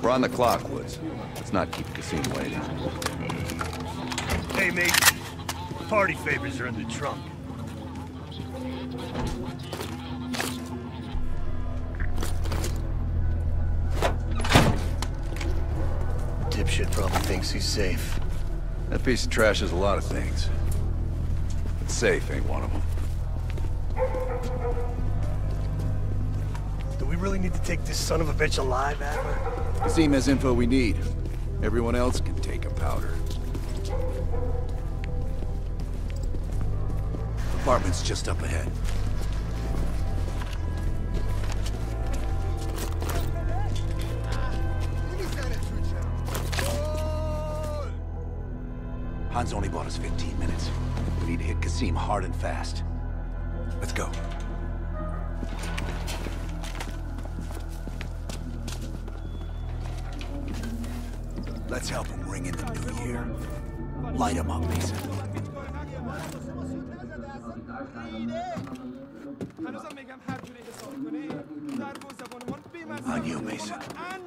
We're on the clock, Woods. Let's not keep Kasim waiting. Hey, mate. Party favors are in the trunk. Dipshit probably thinks he's safe. That piece of trash is a lot of things. But safe ain't one of them. Do we really need to take this son of a bitch alive, Adler? Kasim has info we need. Everyone else can take a powder. Apartment's just up ahead. Hans only bought us 15 minutes. We need to hit Kasim hard and fast. Let's go. Let's help him ring in the new year. Light him up, Mason. On you, Mason.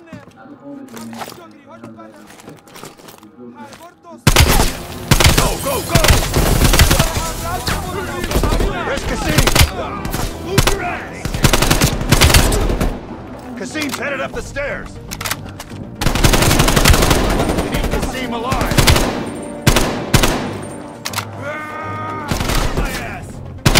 Go, go, go! Where's Kasim? Move your ass! Kasim's headed up the stairs. We need Kasim alive. My ass!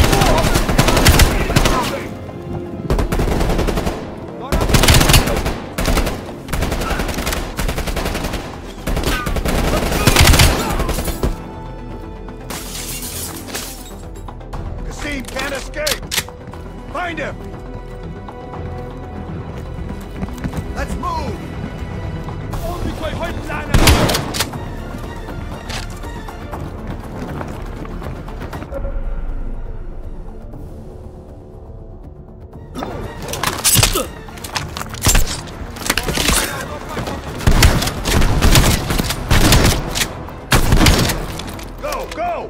Kasim can't escape! Find him! Let's move! Go, go!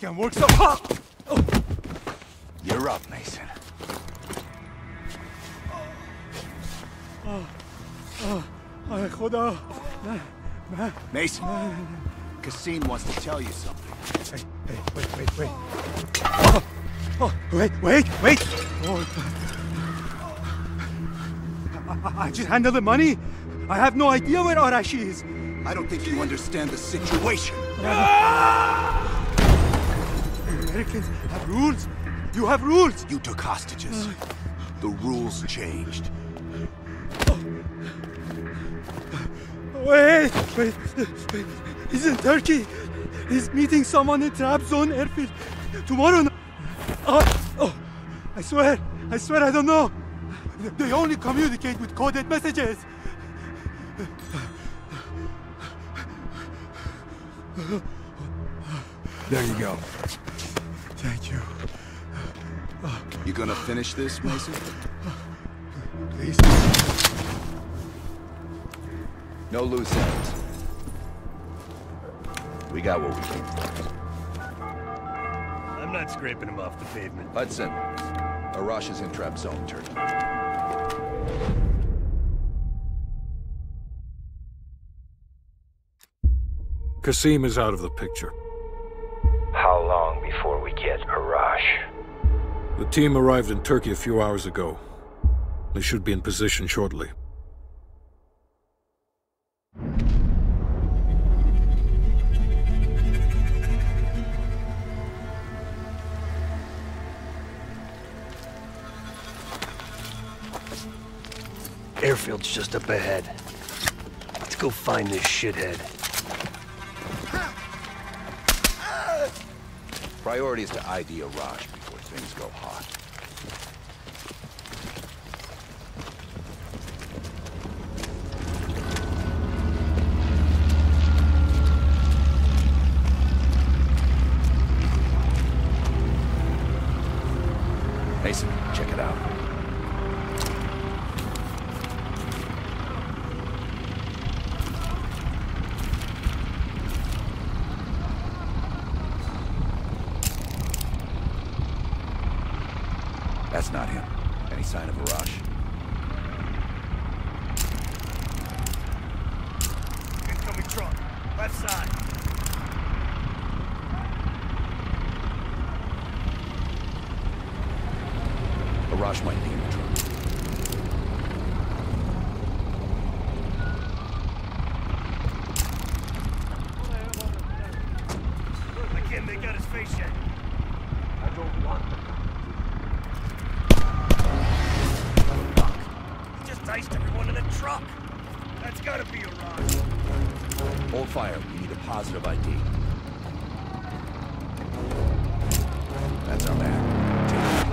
can work so... You're up, Mason. Ay, Khuda. Mason, Kasim wants to tell you something. Hey, wait. Wait! Oh. I just handle the money. I have no idea where Arashi is. I don't think you understand the situation. Americans have rules. You have rules. You took hostages. The rules changed. Wait. He's in Turkey. He's meeting someone in Trabzon airfield tomorrow. I swear I don't know. They only communicate with coded messages. There you go. Thank you. You gonna finish this, Mason? Please. No loose ends. We got what we came for. I'm not scraping him off the pavement. Hudson, Arash is in Trabzon, Turkey. Kasim is out of the picture. How long before we get Arash? The team arrived in Turkey a few hours ago. They should be in position shortly. Airfield's just up ahead. Let's go find this shithead. Priority is to ID Arash before things go hot. Mason, check it out. That's not him. Any sign of Arash? Incoming truck. Left side. Arash might be in the truck. I can't make out his face yet. I don't want him. He just diced everyone in the truck. That's gotta be Arash. Hold fire. We need a positive ID. That's our man. Take it.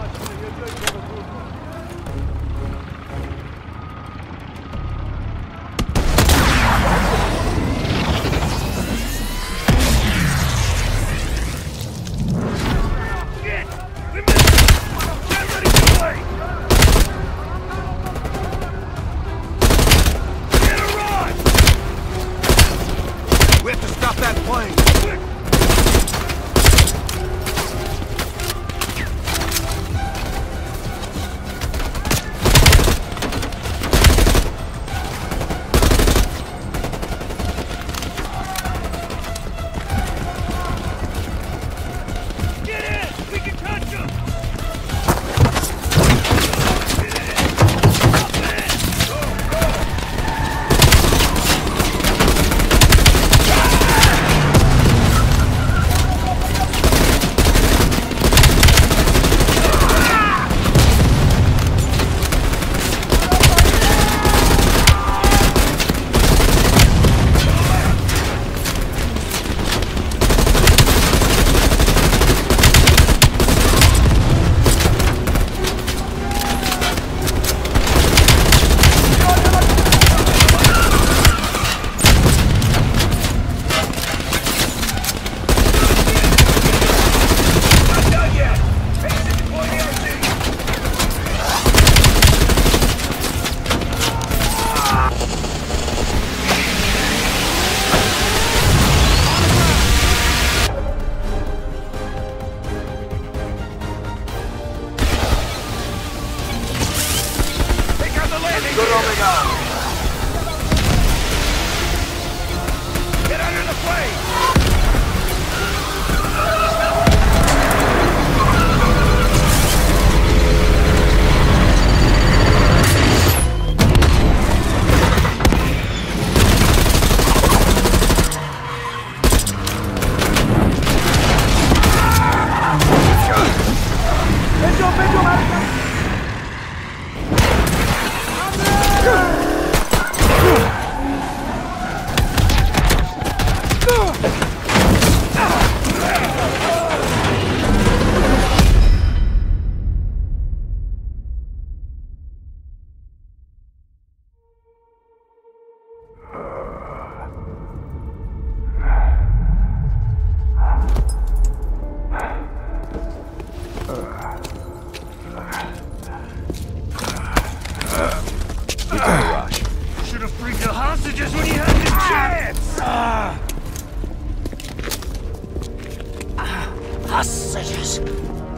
Shit! We missed it! Get ready to play! Get Arash! We have to stop that plane!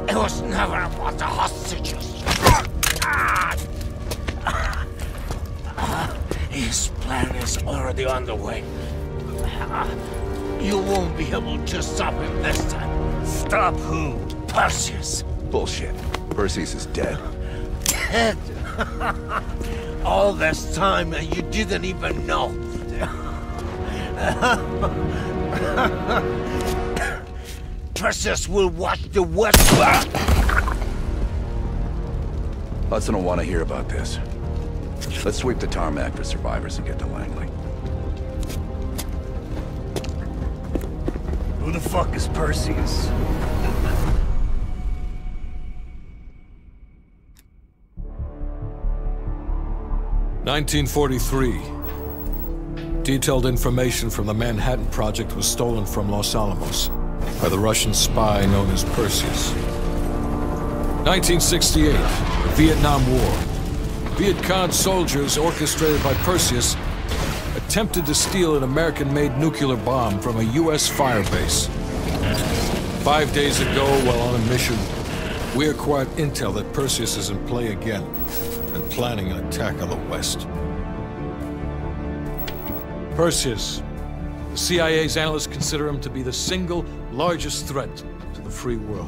It was never about the hostages. His plan is already underway. You won't be able to stop him this time. Stop who? Perseus. Bullshit. Perseus is dead. Dead. All this time and you didn't even know. Perseus will watch the West. Hudson will want to hear about this. Let's sweep the tarmac for survivors and get to Langley. Who the fuck is Perseus? (1943). Detailed information from the Manhattan Project was stolen from Los Alamos by the Russian spy known as Perseus. 1968, the Vietnam War. Viet Cong soldiers, orchestrated by Perseus, attempted to steal an American-made nuclear bomb from a U.S. firebase. 5 days ago, while on a mission, we acquired intel that Perseus is in play again and planning an attack on the West. Perseus. The CIA's analysts consider him to be the single largest threat to the free world.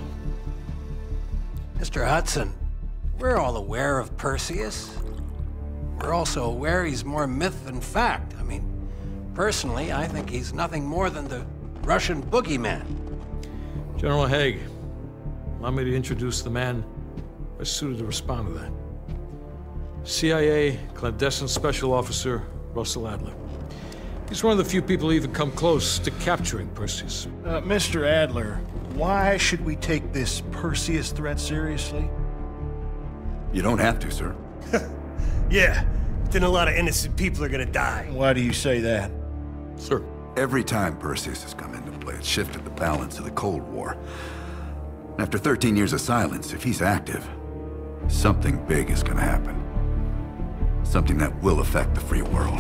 Mr. Hudson, we're all aware of Perseus. We're also aware he's more myth than fact. I mean, personally, I think he's nothing more than the Russian boogeyman. General Haig, allow me to introduce the man best suited to respond to that. CIA clandestine special officer Russell Adler. He's one of the few people who even come close to capturing Perseus. Mr. Adler, why should we take this Perseus threat seriously? You don't have to, sir. Yeah, then a lot of innocent people are gonna die. Why do you say that? Sir. Every time Perseus has come into play, it's shifted the balance of the Cold War. After 13 years of silence, if he's active, something big is gonna happen. Something that will affect the free world.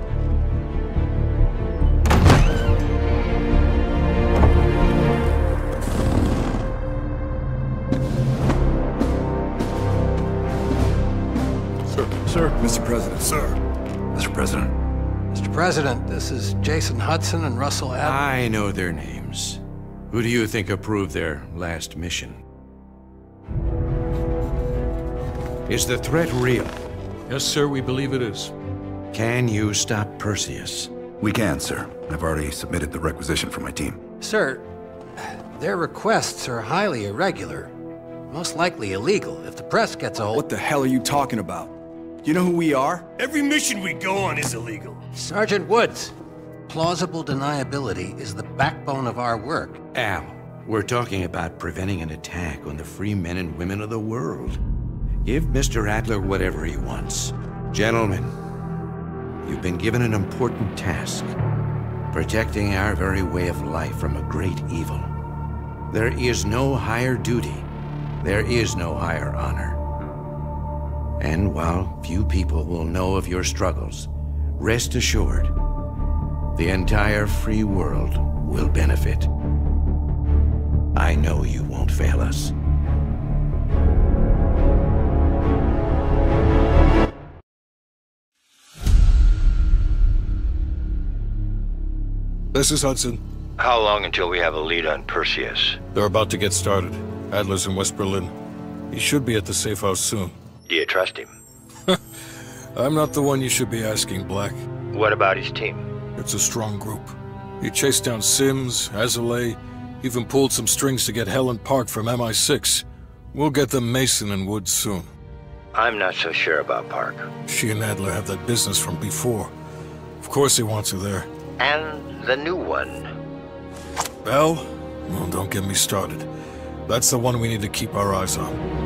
Sir. Mr. President. Sir. Mr. President. Mr. President, this is Jason Hudson and Russell Adler. I know their names. Who do you think approved their last mission? Is the threat real? Yes, sir, we believe it is. Can you stop Perseus? We can, sir. I've already submitted the requisition for my team. Sir, their requests are highly irregular. Most likely illegal if the press gets a hold. What the hell are you talking about? You know who we are? Every mission we go on is illegal. Sergeant Woods, plausible deniability is the backbone of our work. Al, we're talking about preventing an attack on the free men and women of the world. Give Mr. Adler whatever he wants. Gentlemen, you've been given an important task. Protecting our very way of life from a great evil. There is no higher duty. There is no higher honor. And while few people will know of your struggles, rest assured, the entire free world will benefit. I know you won't fail us. This is Hudson. How long until we have a lead on Perseus? They're about to get started. Adler's in West Berlin. He should be at the safe house soon. Do you trust him? I'm not the one you should be asking, Black. What about his team? It's a strong group. He chased down Sims, Azalea, even pulled some strings to get Helen Park from MI6. We'll get them Mason and Woods soon. I'm not so sure about Park. She and Adler have that business from before. Of course he wants her there. And the new one. Bell? Well, don't get me started. That's the one we need to keep our eyes on.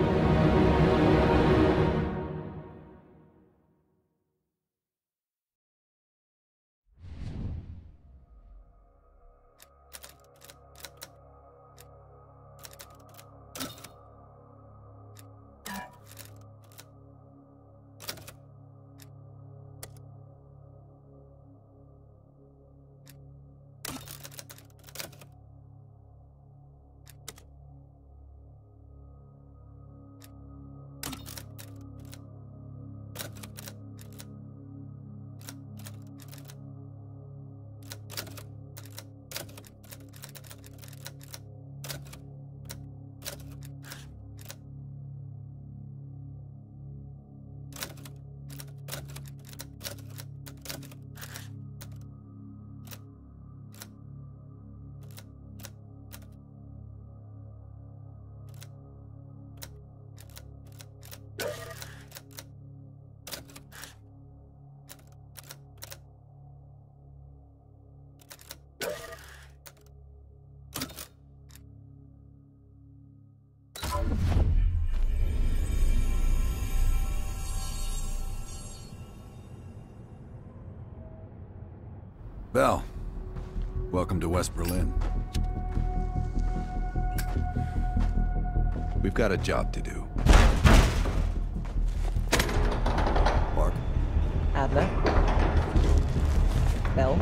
Bell, welcome to West Berlin. We've got a job to do. Park. Adler. Bell.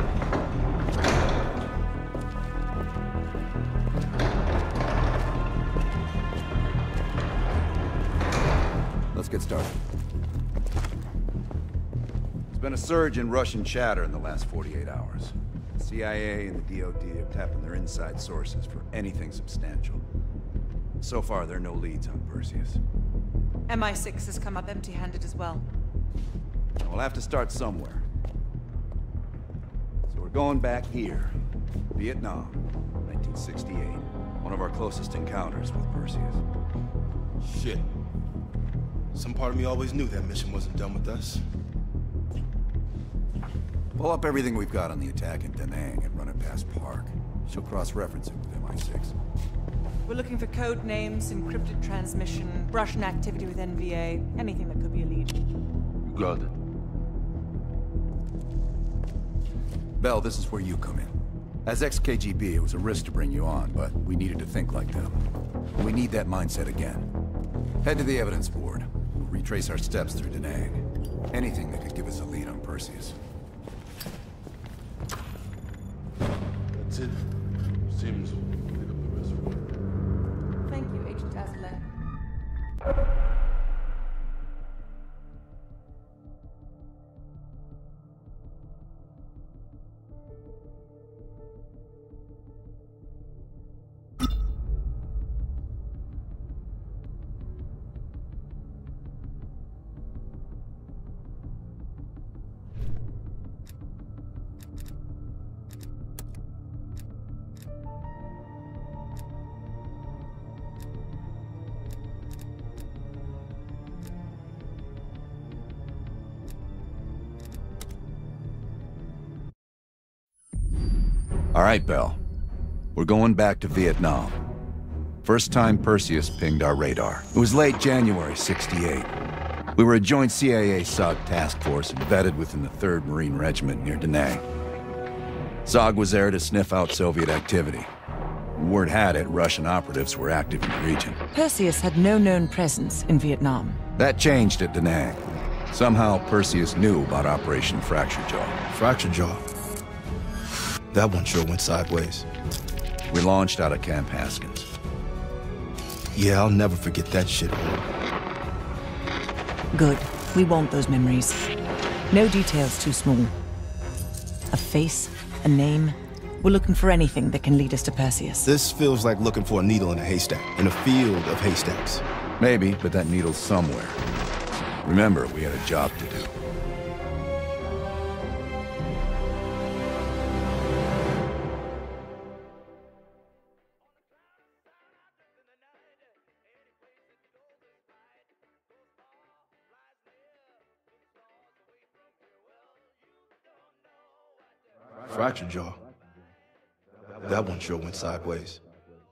Let's get started. There's been a surge in Russian chatter in the last 48 hours. The CIA and the DoD are tapping their inside sources for anything substantial. So far, there are no leads on Perseus. MI6 has come up empty-handed as well. We'll have to start somewhere. So we're going back here. Vietnam, 1968. One of our closest encounters with Perseus. Shit. Some part of me always knew that mission wasn't done with us. Pull up everything we've got on the attack in Da Nang and run it past Park. She'll cross-reference it with MI6. We're looking for code names, encrypted transmission, Russian activity with NVA, anything that could be a lead. You got it. Bell, this is where you come in. As ex-KGB, it was a risk to bring you on, but we needed to think like them. We need that mindset again. Head to the evidence board. We'll retrace our steps through Da Nang. Anything that could give us a lead on Perseus. That's it. Seems we'll pick up the rest from there. Thank you, Agent Azalea. All right, Bell. We're going back to Vietnam. First time Perseus pinged our radar. It was late January '68. We were a joint CIA-SOG task force embedded within the 3rd Marine Regiment near Da Nang. SOG was there to sniff out Soviet activity. Word had it, Russian operatives were active in the region. Perseus had no known presence in Vietnam. That changed at Da Nang. Somehow, Perseus knew about Operation Fracture Jaw. Fracture Jaw. That one sure went sideways. We launched out of Camp Haskins. Yeah, I'll never forget that shit. Good. We want those memories. No details too small. A face, a name. We're looking for anything that can lead us to Perseus. This feels like looking for a needle in a haystack, in a field of haystacks. Maybe, but that needle's somewhere. Remember, we had a job to do. Fracture Jaw. That one sure went sideways.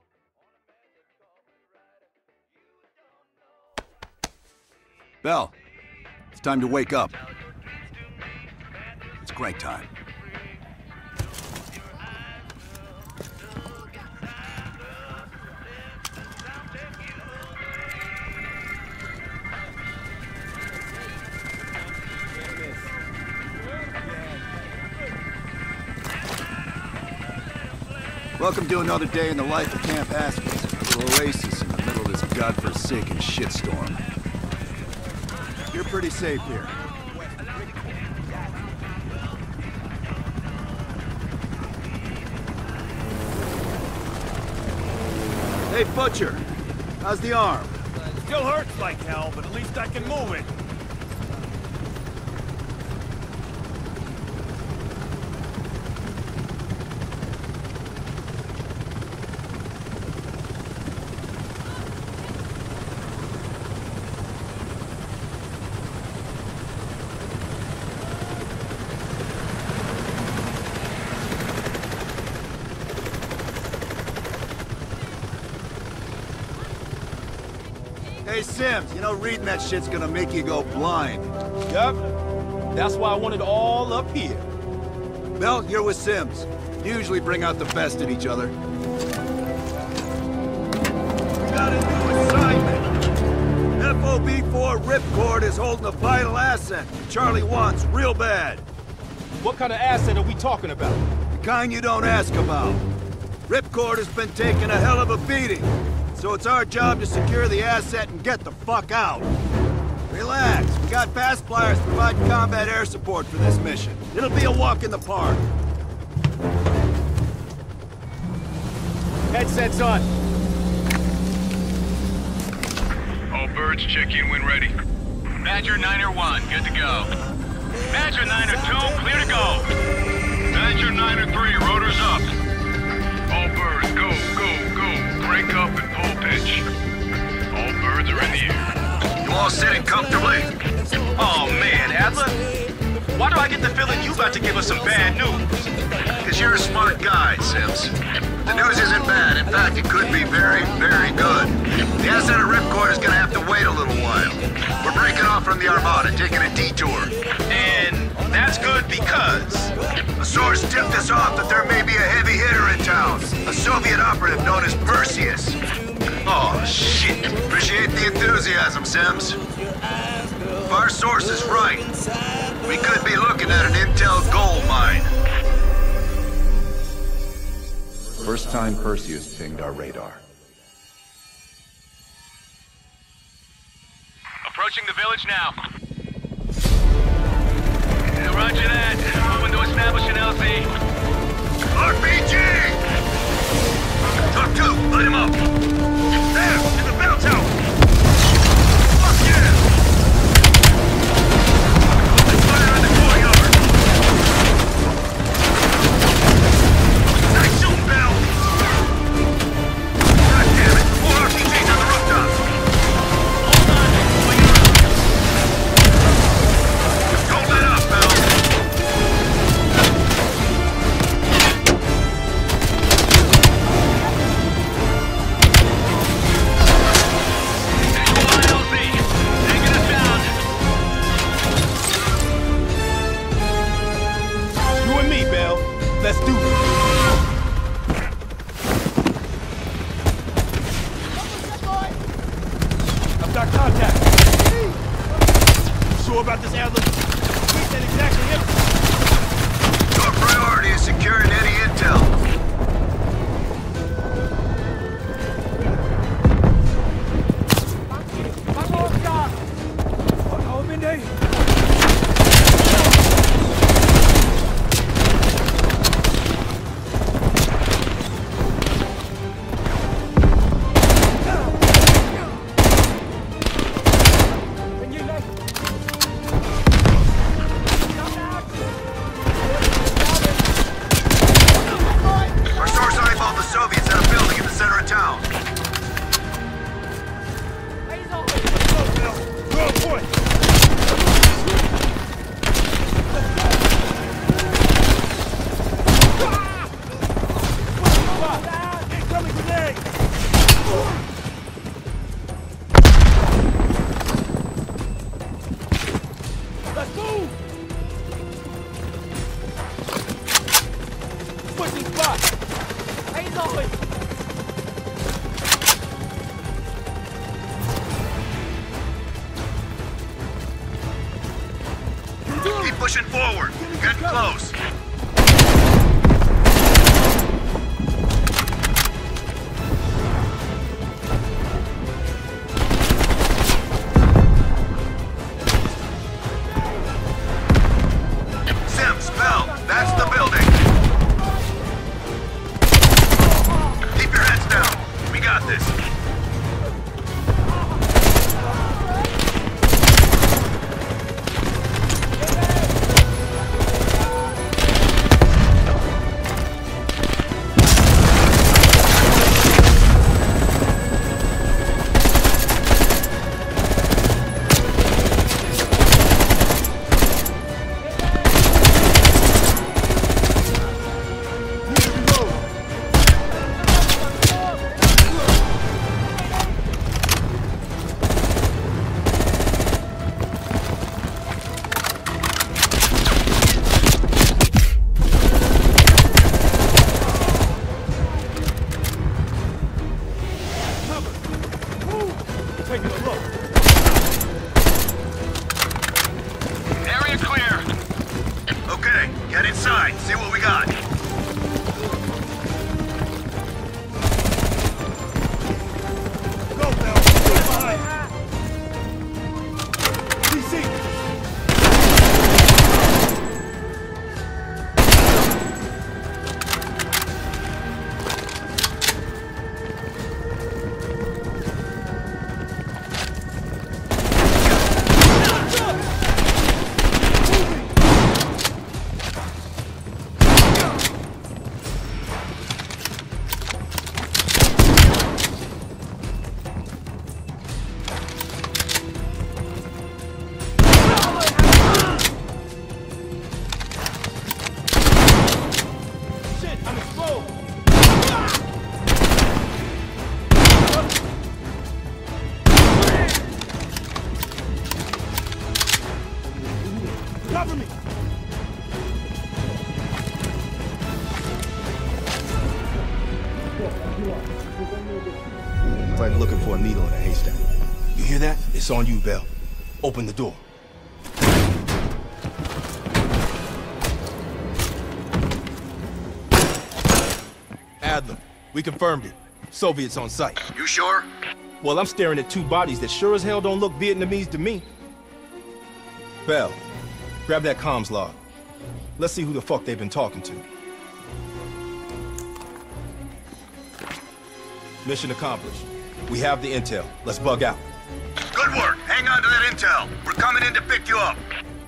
Bell, it's time to wake up. It's crank time. Welcome to another day in the life of Camp Haskins, a little oasis in the middle of this godforsaken shitstorm. You're pretty safe here. Hey, Butcher, how's the arm? Still hurts like hell, but at least I can move it. Hey, Sims, you know reading that shit's gonna make you go blind. Yup. That's why I want it all up here. Belt, you're with Sims. You usually bring out the best in each other. Got a new assignment. FOB4 Ripcord is holding a vital asset Charlie wants real bad. What kind of asset are we talking about? The kind you don't ask about. Ripcord has been taking a hell of a beating, so it's our job to secure the asset and get the fuck out. Relax, we got fast flyers providing combat air support for this mission. It'll be a walk in the park. Headsets on. All birds check in when ready. Badger 9-1, good to go. Badger 9-2, clear to go. Badger 9-3, rotors up. All birds, go, go, go. Crank up and pull pitch. All birds are in the air. You all sitting comfortably? Oh man, Adler. Why do I get the feeling you about to give us some bad news? Because you're a smart guy, Sims. The news isn't bad. In fact, it could be very, very good. The asset of Ripcord is gonna have to wait a little while. We're breaking off from the Armada, taking a detour. And that's good because... A source tipped us off that there may be a heavy hitter in town. A Soviet operative known as Perseus. Oh, shit. Appreciate the enthusiasm, Sims. If our source is right, we could be looking at an intel gold mine. First time Perseus pinged our radar. Approaching the village now. Roger that. Moving to establish an LZ. RPG! Talk 2, light him up. There, in the bell tower. Fuck yeah! Let's fire in the courtyard. Nice shooting, Bell. God damn it, 4 RPGs on the rooftop. Hold on, don't let up, Bell. Let's do it. I've got contact. Sure about this, Adler? Ain't that exactly it? Your priority is securing any intel. Keep pushing forward. Getting close. Sims, Bell, that's the building. Keep your heads down. We got this. taking a look. Area clear. Okay, get inside. See what we got. Go, Bell. Stay behind. DC. Cover me! It's like looking for a needle in a haystack. You hear that? It's on you, Bell. Open the door. Adler, we confirmed it. Soviets on site. You sure? Well, I'm staring at two bodies that sure as hell don't look Vietnamese to me. Bell, grab that comms log. Let's see who the fuck they've been talking to. Mission accomplished. We have the intel. Let's bug out. Good work. Hang on to that intel. We're coming in to pick you up.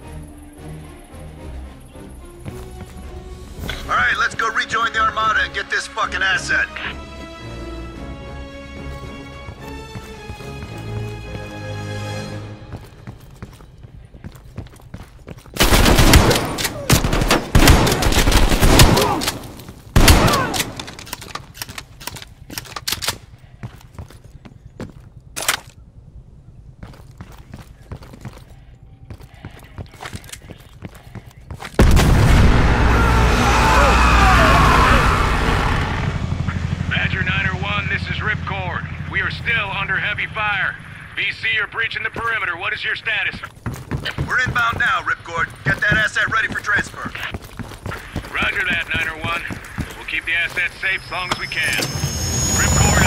All right, let's go rejoin the Armada and get this fucking asset. BC, you're breaching the perimeter. What is your status? We're inbound now, Ripcord. Get that asset ready for transfer. Roger that, Niner 1. We'll keep the asset safe as long as we can. Ripcord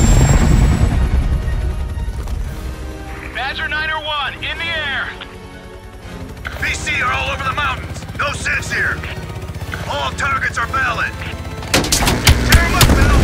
out. Badger Niner 1, in the air! BC are all over the mountains. No sense here. All targets are valid. Tear them up, Bill!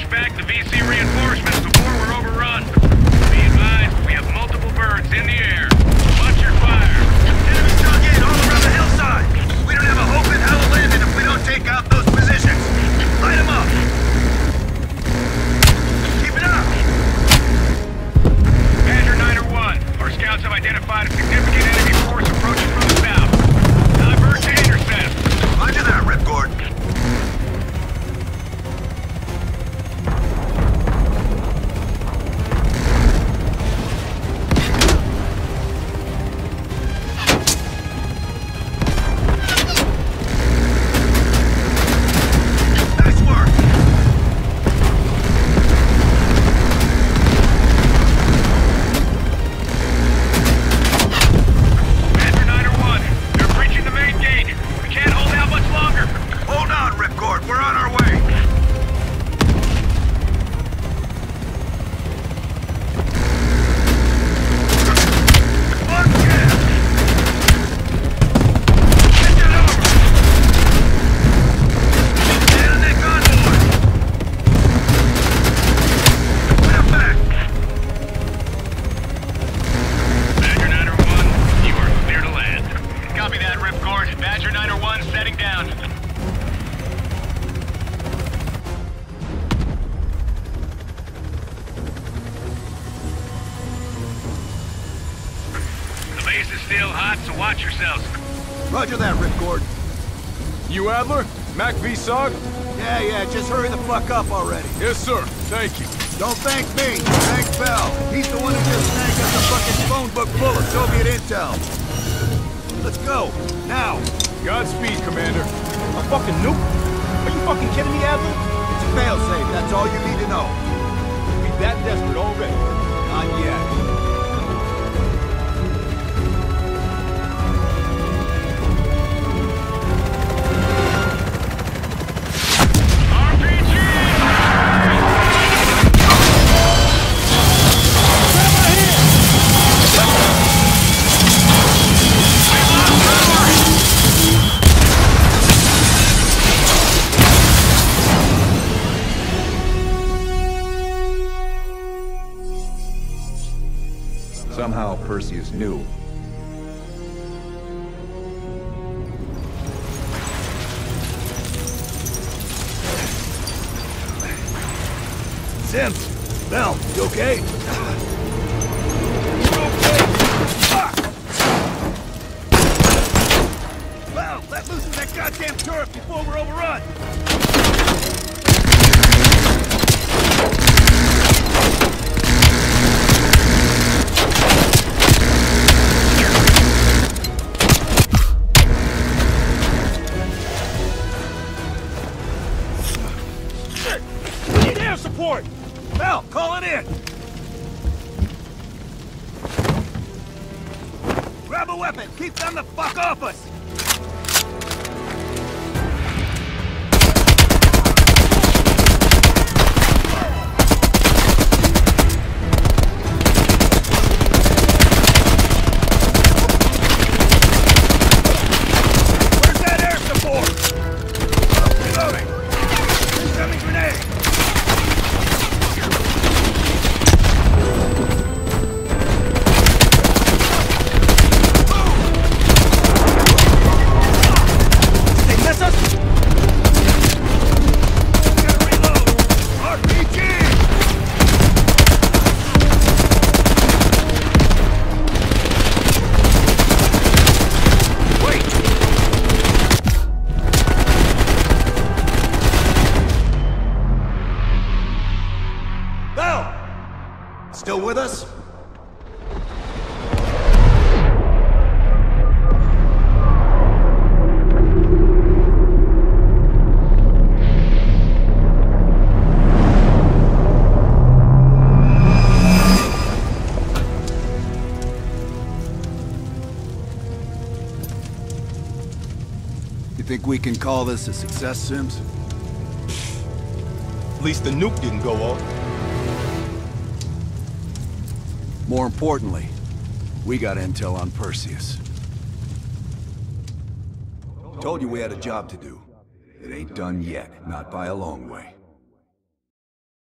back the VC reinforcements before we're overrun. Be advised, we have multiple birds in the air. Watch your fire. Enemy dug in all around the hillside. We don't have a hope in hell of landing if we don't take out those positions. Light them up. Keep it up. Badger 9-1, our scouts have identified a significant enemy force approaching from the south. Divert to intercept. Roger that, Ripcord. Watch yourselves. Roger that, Ripcord. You Adler? Mac V SOG? Yeah, just hurry the fuck up already. Yes, sir. Thank you. Don't thank me. Thank Bell. He's the one who just snagged us a fucking phone book full of Soviet intel. Let's go. Now. Godspeed, Commander. A fucking nuke? Are you fucking kidding me, Adler? It's a failsafe. That's all you need to know. Be that desperate already? Not yet. Somehow Perseus knew. Sims! Bell, you okay? Bell, let loose of that goddamn turret before we're overrun! Support! Bell, call it in! Grab a weapon! Keep them the fuck off us! Where's that air support? Reloading! Incoming grenade! Still with us? You think we can call this a success, Sims? At least the nuke didn't go off. More importantly, we got intel on Perseus. Told you we had a job to do. It ain't done yet, not by a long way.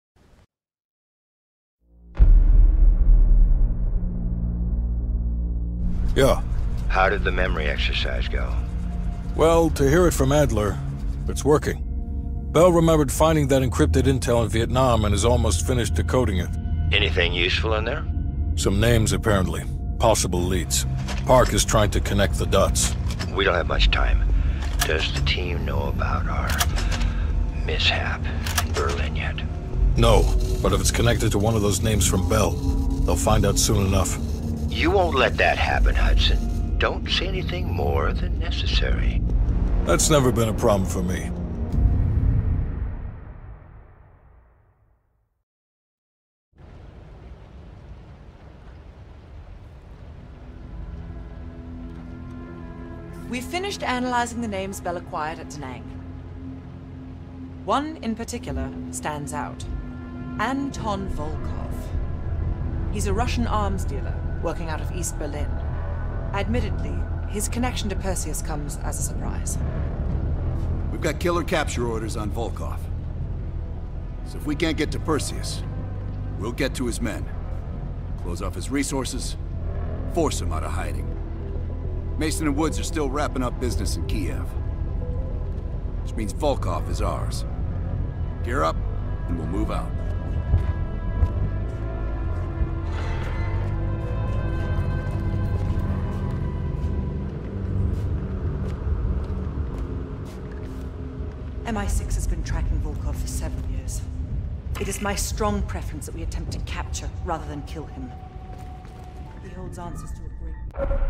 Yeah. How did the memory exercise go? Well, to hear it from Adler, it's working. Bell remembered finding that encrypted intel in Vietnam and is almost finished decoding it. Anything useful in there? Some names, apparently. Possible leads. Park is trying to connect the dots. We don't have much time. Does the team know about our mishap in Berlin yet? No, but if it's connected to one of those names from Bell, they'll find out soon enough. You won't let that happen, Hudson. Don't say anything more than necessary. That's never been a problem for me. We've finished analyzing the names Bell acquired at Da Nang. One in particular stands out. Anton Volkov. He's a Russian arms dealer working out of East Berlin. Admittedly, his connection to Perseus comes as a surprise. We've got killer capture orders on Volkov. So if we can't get to Perseus, we'll get to his men. Close off his resources, force him out of hiding. Mason and Woods are still wrapping up business in Kiev. Which means Volkov is ours. Gear up, and we'll move out. MI6 has been tracking Volkov for several years. It is my strong preference that we attempt to capture rather than kill him. He holds answers to a great...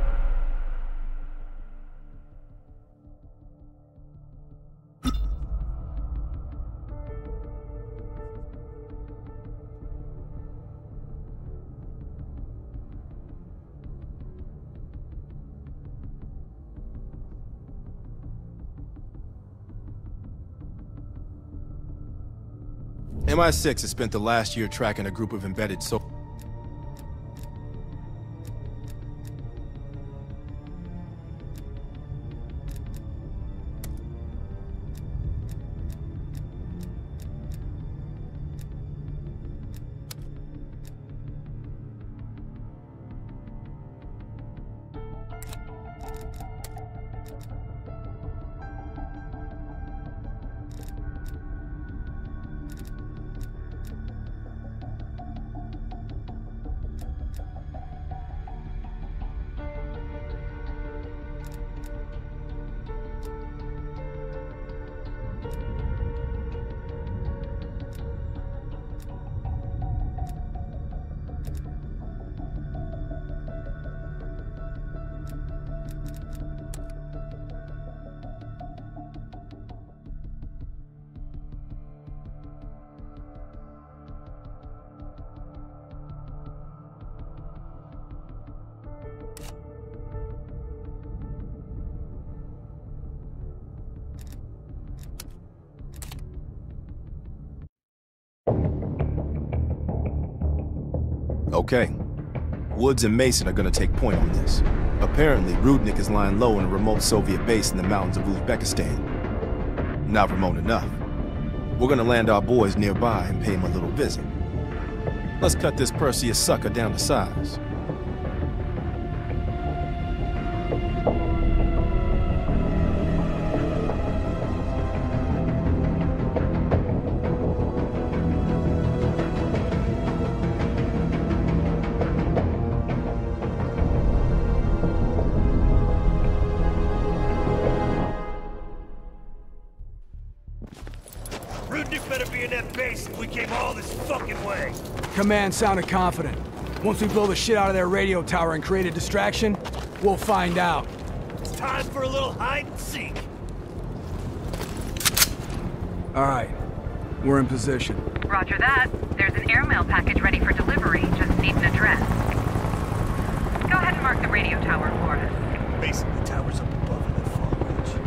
MI6 has spent the last year tracking a group of embedded soldiers. Okay. Woods and Mason are gonna take point on this. Apparently, Rudnik is lying low in a remote Soviet base in the mountains of Uzbekistan. Not remote enough. We're gonna land our boys nearby and pay him a little visit. Let's cut this Perseus sucker down to size. Command sounded confident. Once we blow the shit out of their radio tower and create a distraction, we'll find out. It's time for a little hide and seek. All right, we're in position. Roger that. There's an airmail package ready for delivery. Just need an address. Go ahead and mark the radio tower for us. Basically, the tower's up above in that far ridge.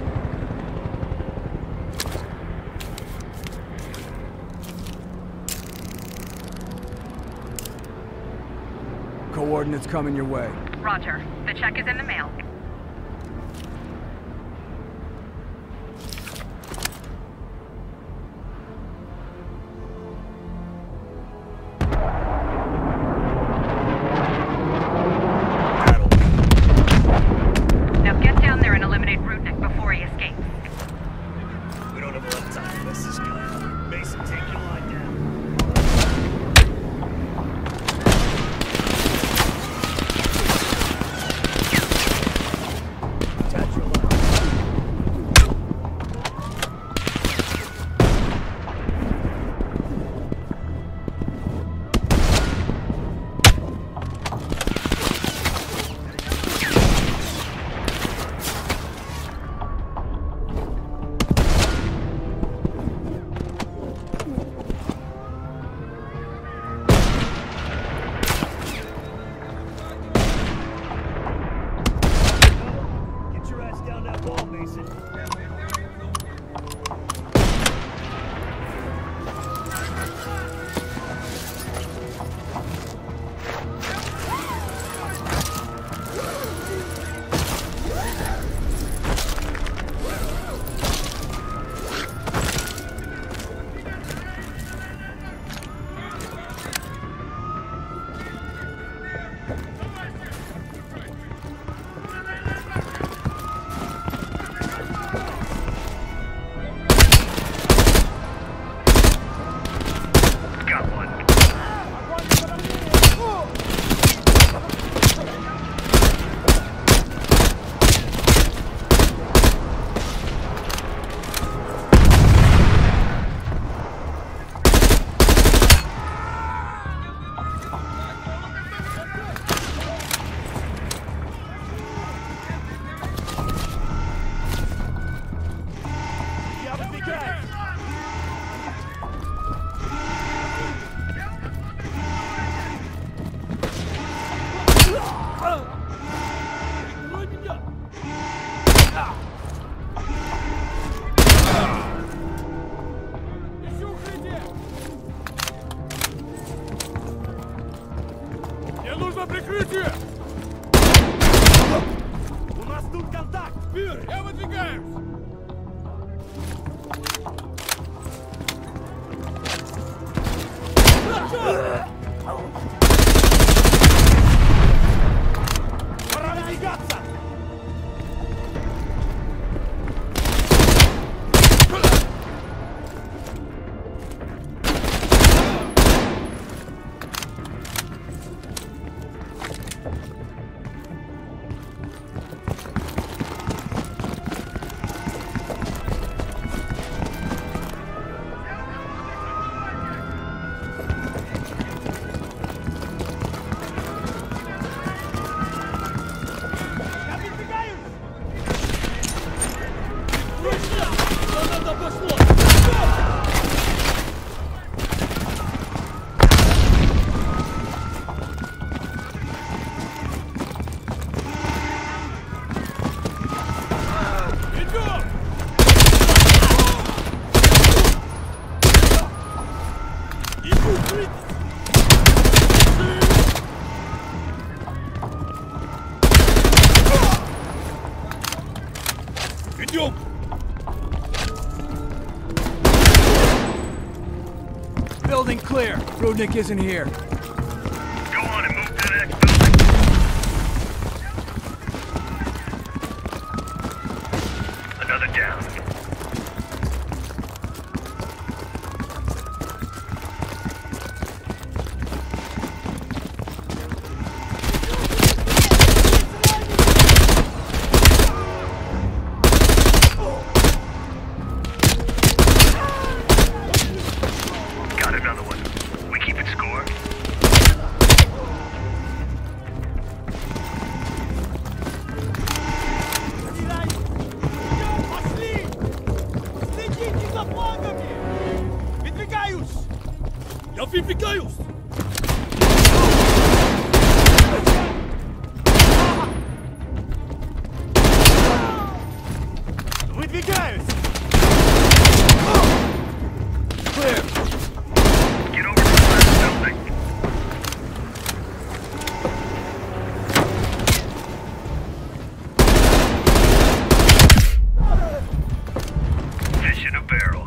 Coordinates coming your way. Roger. The check is in the mail. прикрытие! У нас тут контакт! Фюрер, я выдвигаюсь! Пора выдвигаться! Идем! Building clear. Rudnick isn't here. Go on and move to the next building. Another down. Got another one. We keep it score. Пошли! Следите за флагами! Выдвигаюсь! Я выдвигаюсь! Выдвигаюсь! Clear. Get over to the last building. Fish in a barrel.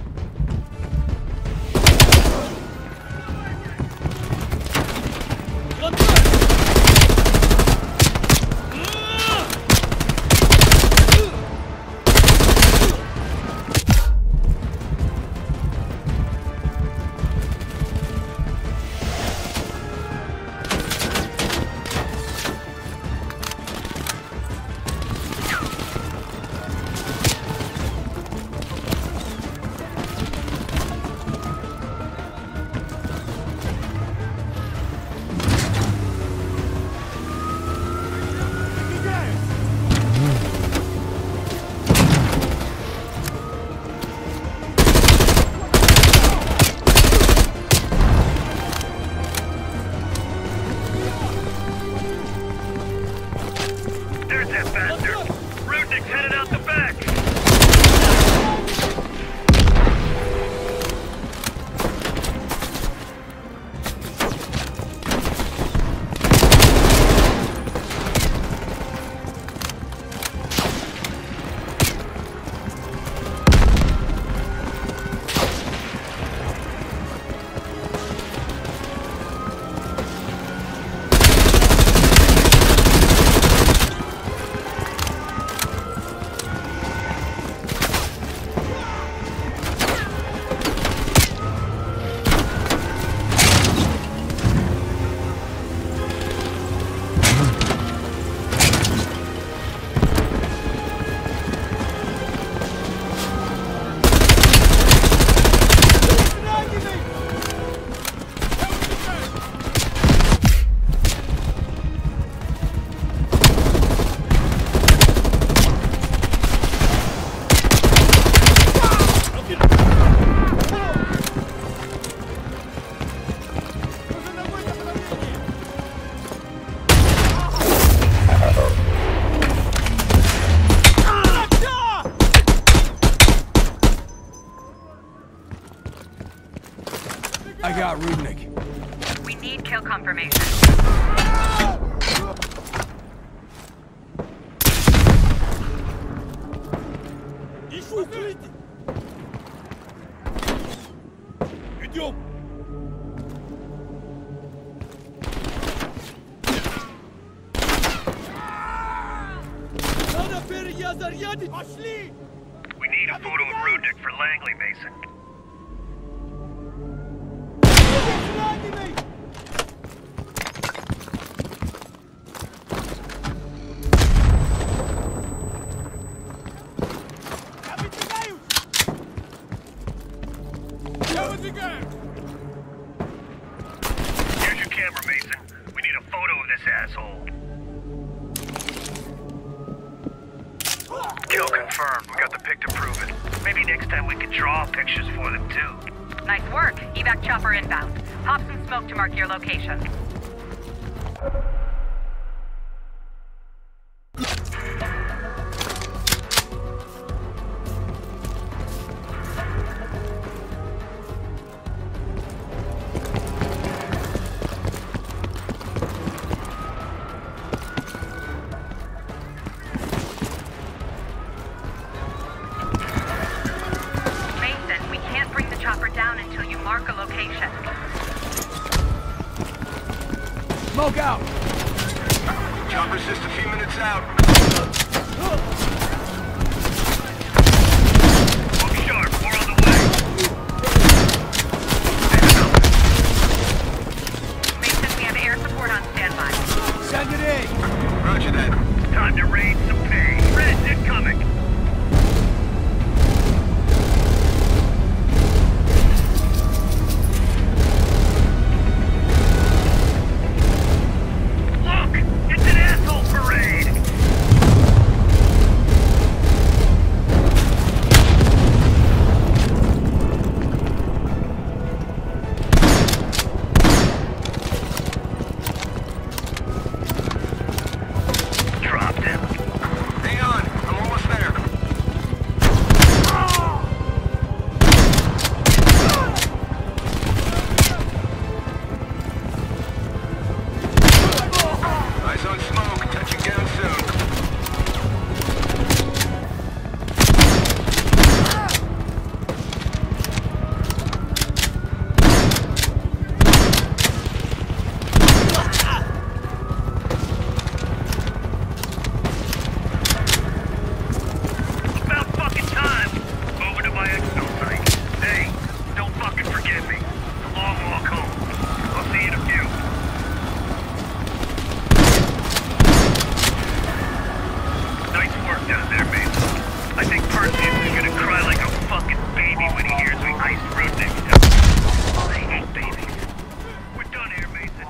There's that bastard! Rudnick's headed out the back! I got Rudnick. We need kill confirmation. Идем! Надо перезарядить! Пошли! We need a photo of Rudnick for Langley, Mason. Here's your camera, Mason. We need a photo of this asshole. Kill confirmed. We got the pic to prove it. Maybe next time we can draw pictures for them, too. Nice work. Evac chopper inbound. Pop some smoke to mark your location. Mason, we can't bring the chopper down until you mark a location. Smoke out! Chopper's just a few minutes out. Look sharp, we're on the way. Mason, we have air support on standby. Send it in! Roger that. Time to raid some pay. Red, incoming. Look! It's an asshole parade! Dropped him. Hang on, I'm almost there. Eyes on smoke, touching down soon. About fucking time. Over to my exfil site. Hey, don't fucking forget me. The long walk home. I'll see you in a few. Nice work down there, Mason. I think Perseus is gonna cry like a fucking baby when he hears we iced Rudnick. I hate babies. We're done here, Mason.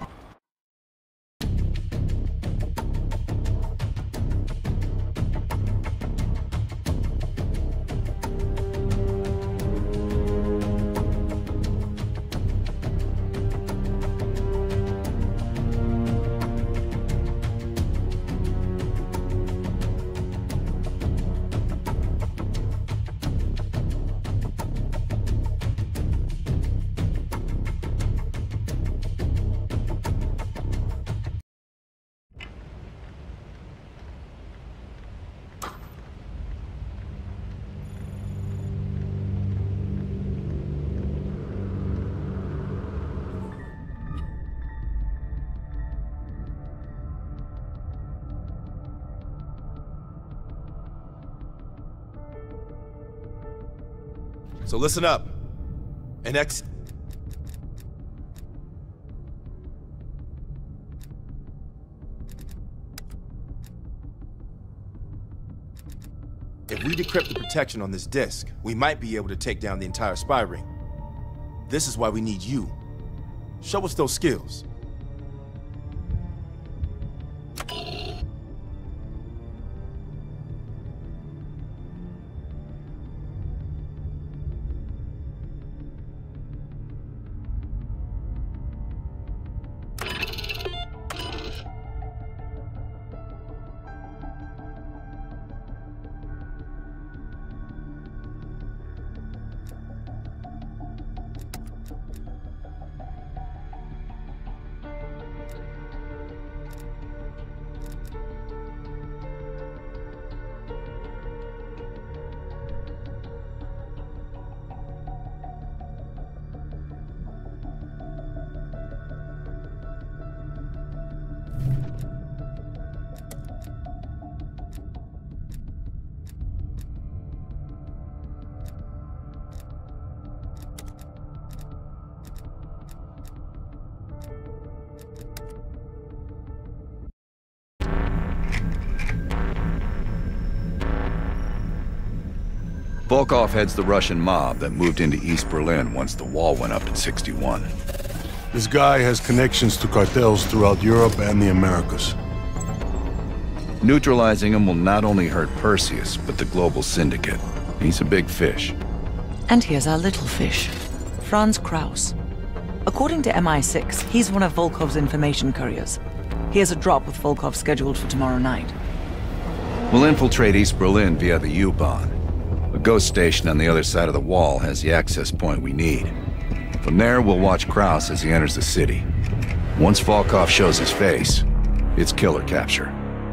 So listen up. An ex... If we decrypt the protection on this disk, we might be able to take down the entire spy ring. This is why we need you. Show us those skills. Volkov heads the Russian mob that moved into East Berlin once the wall went up in '61. This guy has connections to cartels throughout Europe and the Americas. Neutralizing him will not only hurt Perseus, but the global syndicate. He's a big fish. And here's our little fish, Franz Kraus. According to MI6, he's one of Volkov's information couriers. He has a drop with Volkov scheduled for tomorrow night. We'll infiltrate East Berlin via the U-Bahn. A ghost station on the other side of the wall has the access point we need. From there, we'll watch Kraus as he enters the city. Once Volkov shows his face, it's killer capture.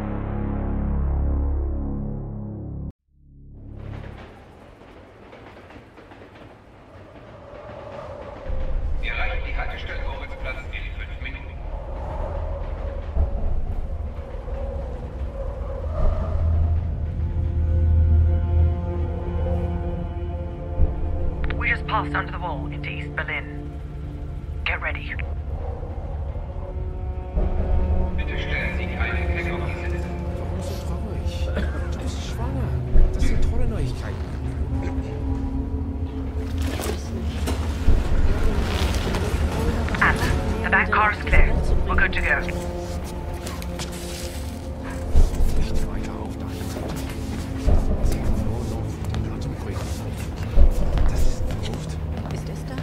We just passed under the wall into East Berlin. Get ready. Bitte stellen Sie keinen Gepäck auf die Sitze. Warum so traurig? Du bist schwanger. Das sind tolle Neuigkeiten. Anna, the back car is clear. We're good to go. Nicht weiter auf deine Seite. Sie haben nur noch den Atembrücken. Das ist Luft. Ist es das?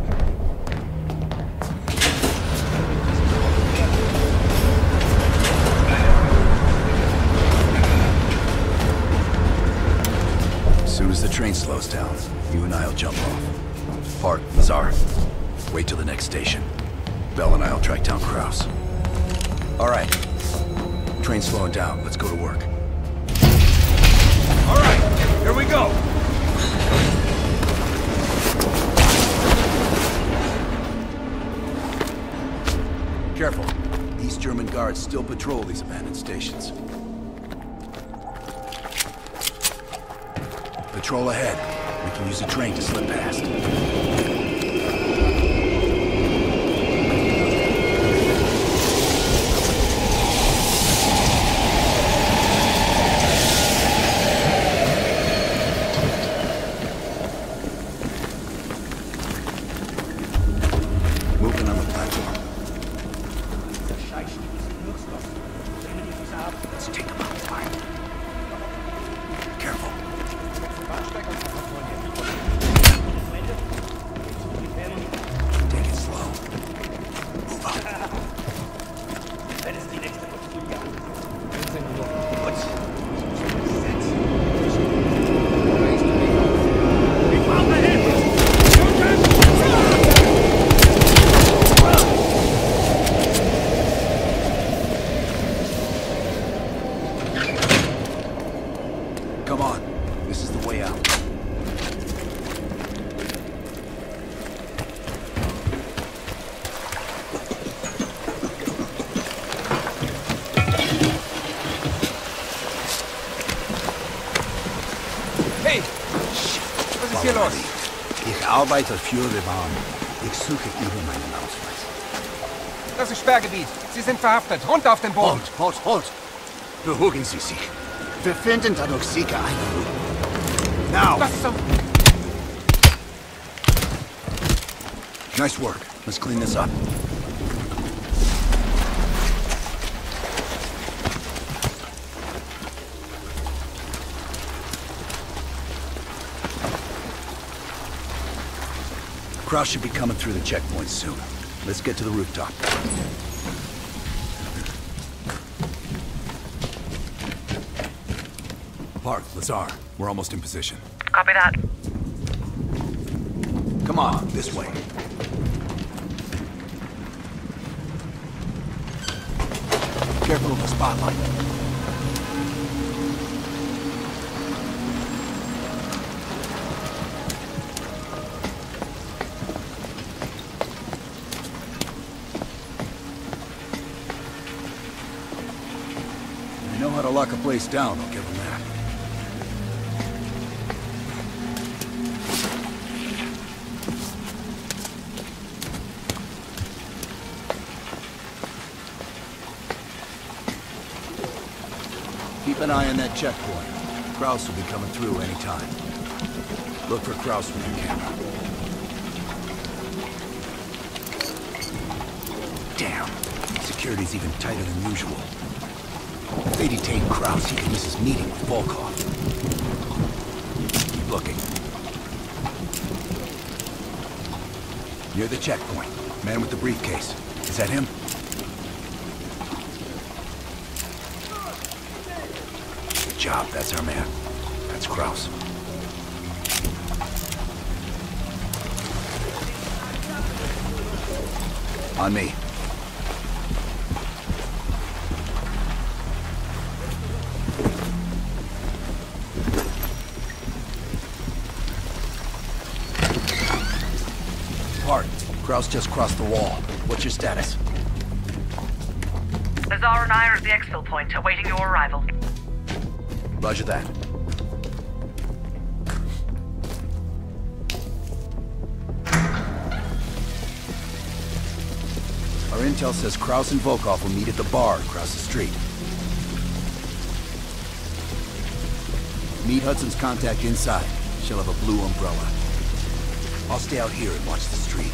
As soon as the train slows down, you and I'll jump off. Park, Lazar. Wait till the next station. Bell and I'll track down Kraus. All right. Train's slowing down. Let's go to work. All right, here we go. Careful. East German guards still patrol these abandoned stations. Patrol ahead. We can use a train to slip past. Moving on the platform. Let's take them out fire. Careful. Take it slow. Move up. Come on. This is the way out. Hey! Was ist hier los? Ich arbeite für die Bahn. Ich suche Ihnen meinen Ausweis. Das ist Sperrgebiet. Sie sind verhaftet. Runter auf den Boden. Halt! Beruhigen Sie sich. Wir finden dadurch sicher eine Route. Now! Was zum... Nice work. Let's clean this up. Kraus should be coming through the checkpoint soon. Let's get to the rooftop. Park, Lazar. We're almost in position. Copy that. Come on, this way. Careful of the spotlight. If you know how to lock a place down, I'll give them that. Keep an eye on that checkpoint. Kraus will be coming through any time. Look for Kraus with your camera. Damn. Security's even tighter than usual. If they detain Kraus, he can miss his meeting with Volkov. Keep looking. Near the checkpoint. Man with the briefcase. Is that him? Good job. That's our man. That's Kraus. On me. Hart, Kraus just crossed the wall. What's your status? Azar and I are at the exfil point, awaiting your arrival. Roger that. Our intel says Kraus and Volkov will meet at the bar across the street. Meet Hudson's contact inside. She'll have a blue umbrella. I'll stay out here and watch the street.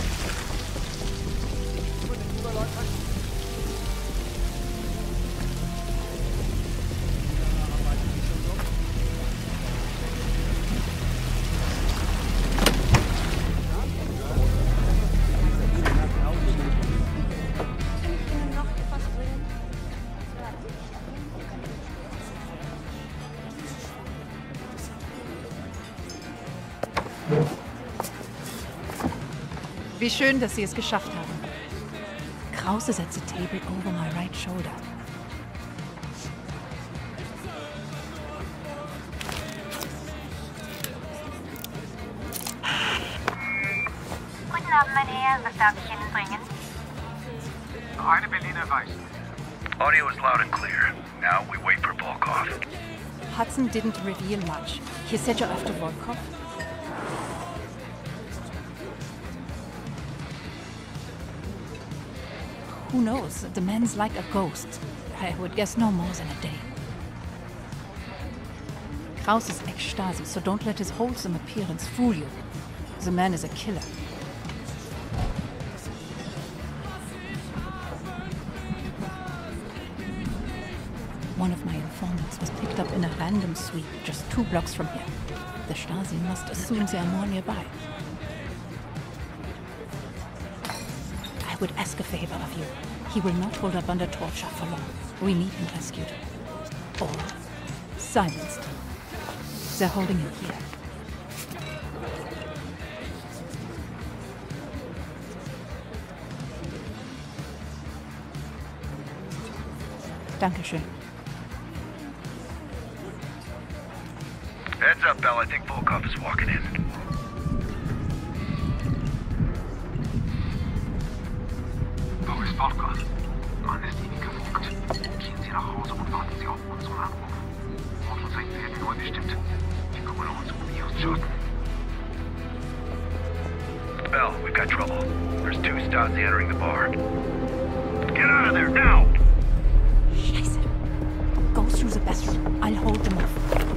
Wie schön, dass Sie es geschafft haben. Krause is at the table over my right shoulder. Guten Abend, mein Herr. Was darf ich Ihnen bringen? Eine Berliner Weißen. Audio is loud and clear. Now we wait for Volkov. Hudson didn't reveal much. He said you're after Volkov? Who knows? The man's like a ghost. I would guess no more than a day. Kraus is ex-Stasi, so don't let his wholesome appearance fool you. The man is a killer. One of my informants was picked up in a random sweep just 2 blocks from here. The Stasi must assume they are more nearby. I would ask a favor of you. He will not hold up under torture for long. We need him rescued. Or silenced. They're holding him here. Dankeschön. Heads up, Bell. I think Volkov is walking in. Wo ist Volkov? Man ist Ihnen gefolgt. Gehen Sie nach Hause und warten Sie auf unseren Anruf. Hoffentlich werden wir bestimmt. Wir kümmern uns um Ihren Schaden. Bell, we've got trouble. There's 2 Stasi entering the bar. Get out of there, now! Scheiße. Go through the bathroom. I'll hold them off.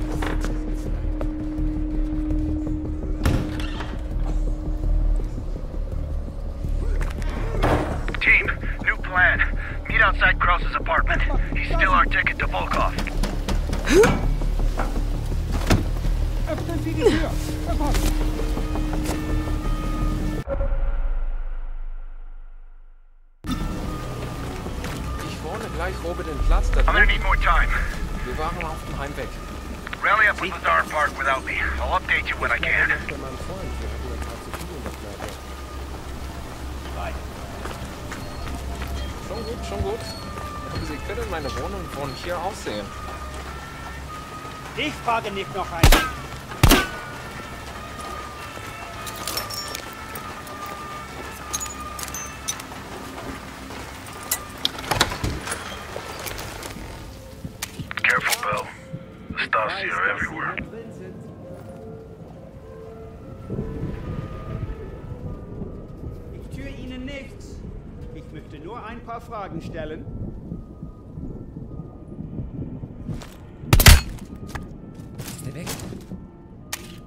Team, new plan. Meet outside Kraus's apartment. He's still our ticket to Volkov. Öffnen Sie die Tür! Ich wohne gleich oben den Platz. I'm gonna need more time. Wir waren auf dem Heimweg. Rally up with Lazar Park without me. I'll update you when I can. Schon gut, schon gut. Aber Sie können meine Wohnung von hier aus sehen. Ich frage nicht noch einmal. Careful, Bell. The Stasi are everywhere. Ich tue Ihnen nichts. Ich möchte nur ein paar Fragen stellen. Ist der weg?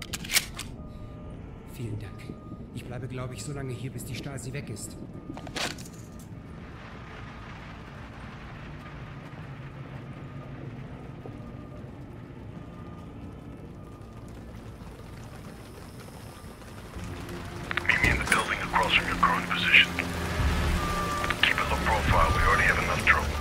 bleibe, glaube ich, so lange hier, bis die Stasi weg ist. Meet me in the building across from your current position. Keep a low profile. We already have enough trouble.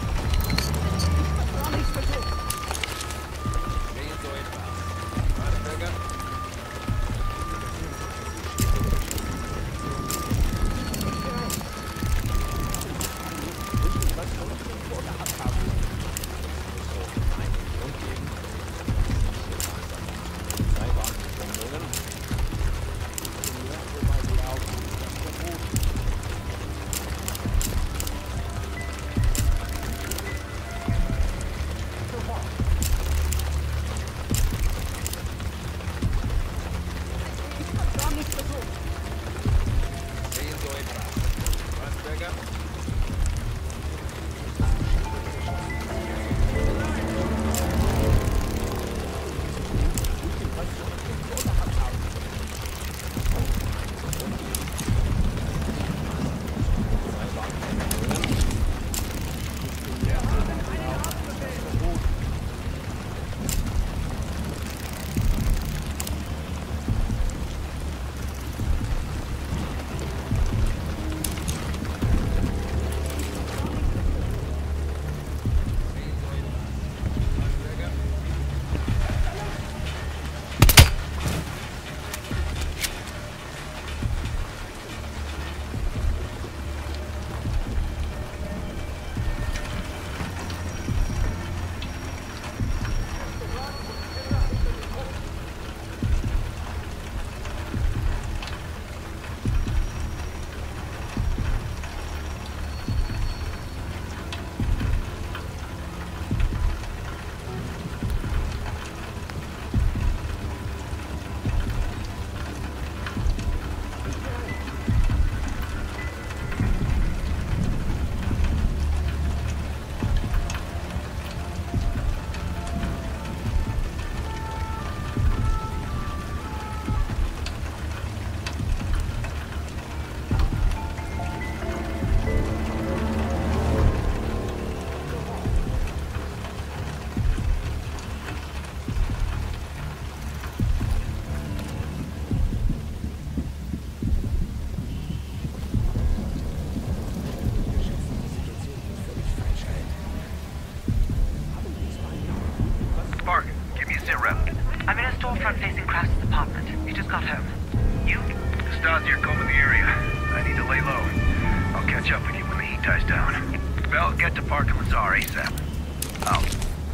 I'm in a storefront facing Kraft's apartment. He just got home. You? Stasi are combing the area. I need to lay low. I'll catch up with you when the heat dies down. Bell, get to Park and Lazar ASAP. Out.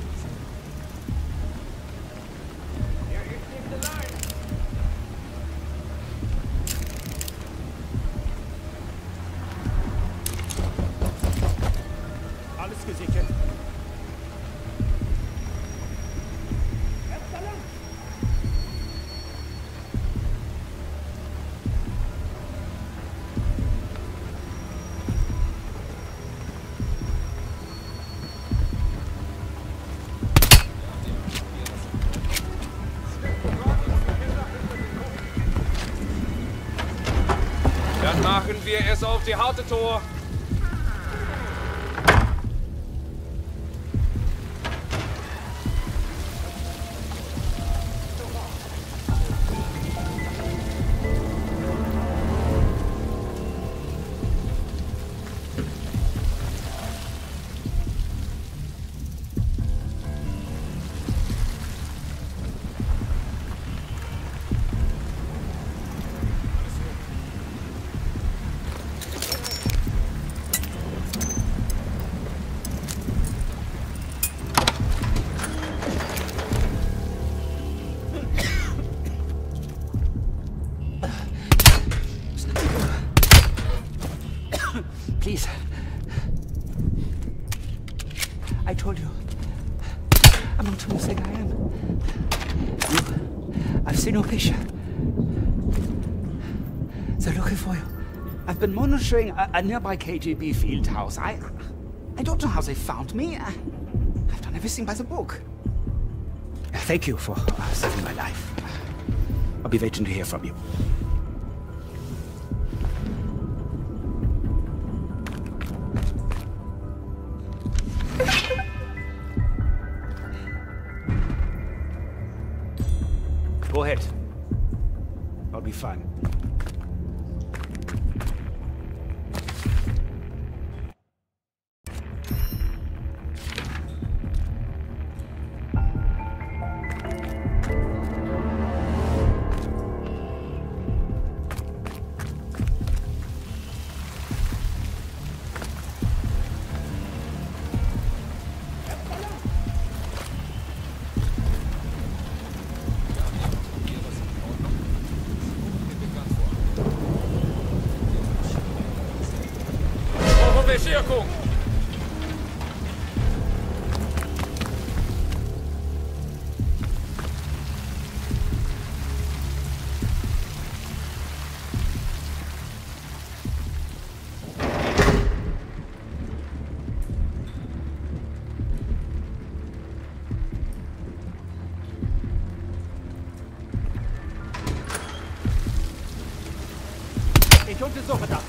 Alles gesichert. Dann machen wir es auf die harte Tour. Please. I told you. I'm not who you think I am. I've seen your picture. They're looking for you. I've been monitoring a nearby KGB field house. I don't know how they found me. I've done everything by the book. Thank you for saving my life. I'll be waiting to hear from you. fun. Wirkung! Ich untersuche das.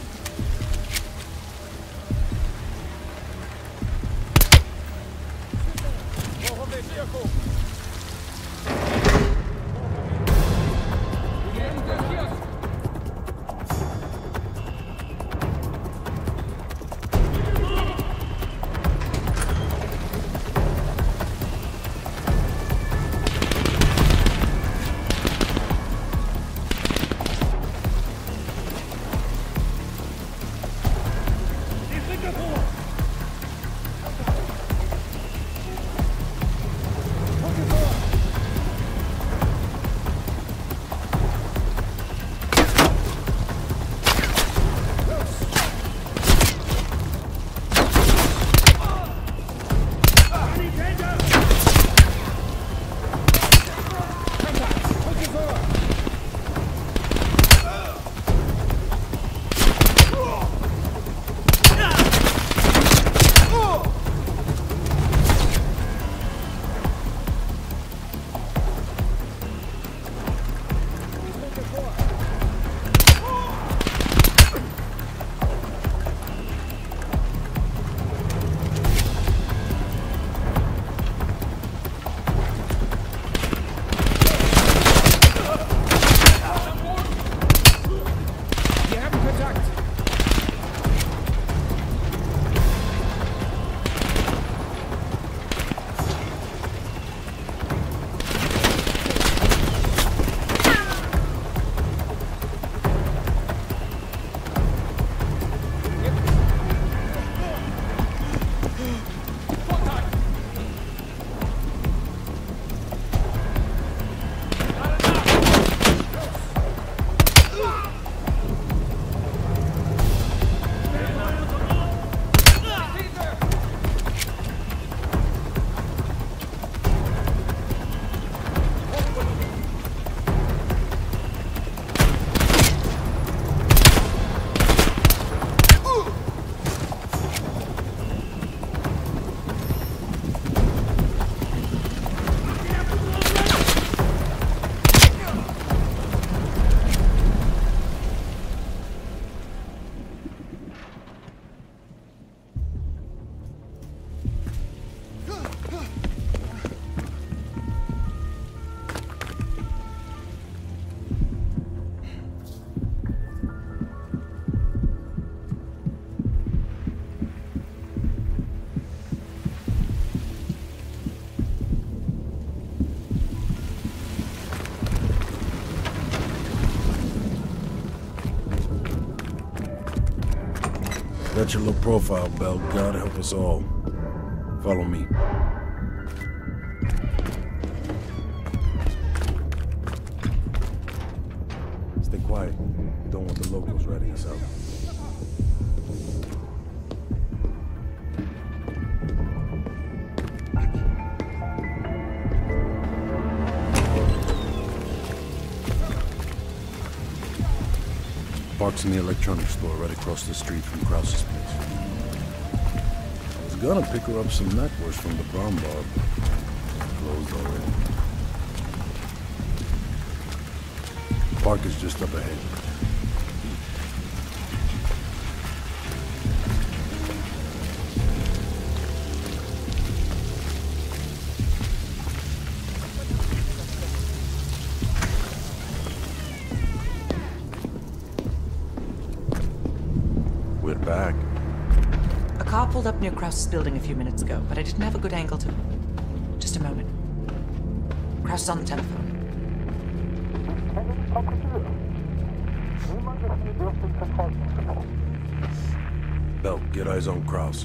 Got your low profile, Bell. God help us all. Follow me. Stay quiet. Don't want the locals ratting us out. Park's in the electronics store right across the street from Krause's place. I was gonna pick her up some knackwurst from the bomb bar, but closed already. Park is just up ahead. back. A car pulled up near Krause's building a few minutes ago, but I didn't have a good angle to... Just a moment. Kraus is on the telephone. Bell, get eyes on Kraus.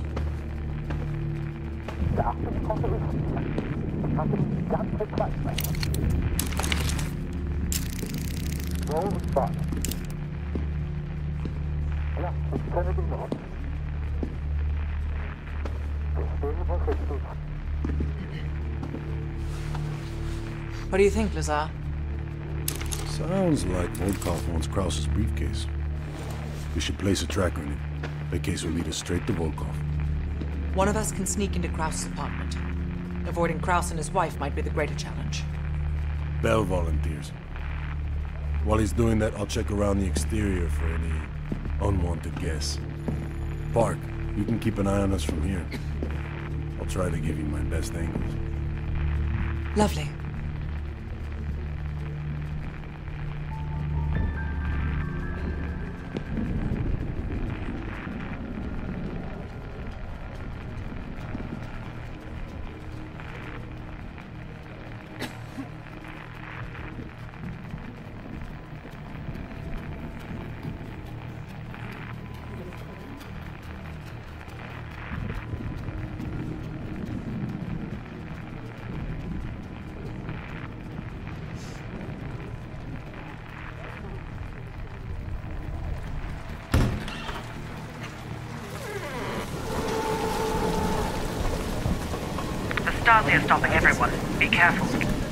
What do you think, Lazar? Sounds like Volkov wants Kraus's briefcase. We should place a tracker in it. The case will lead us straight to Volkov. One of us can sneak into Kraus's apartment. Avoiding Kraus and his wife might be the greater challenge. Bell volunteers. While he's doing that, I'll check around the exterior for any unwanted guests. Park, you can keep an eye on us from here. I'll try to give you my best angles. Lovely. Stasi are stopping everyone. Be careful.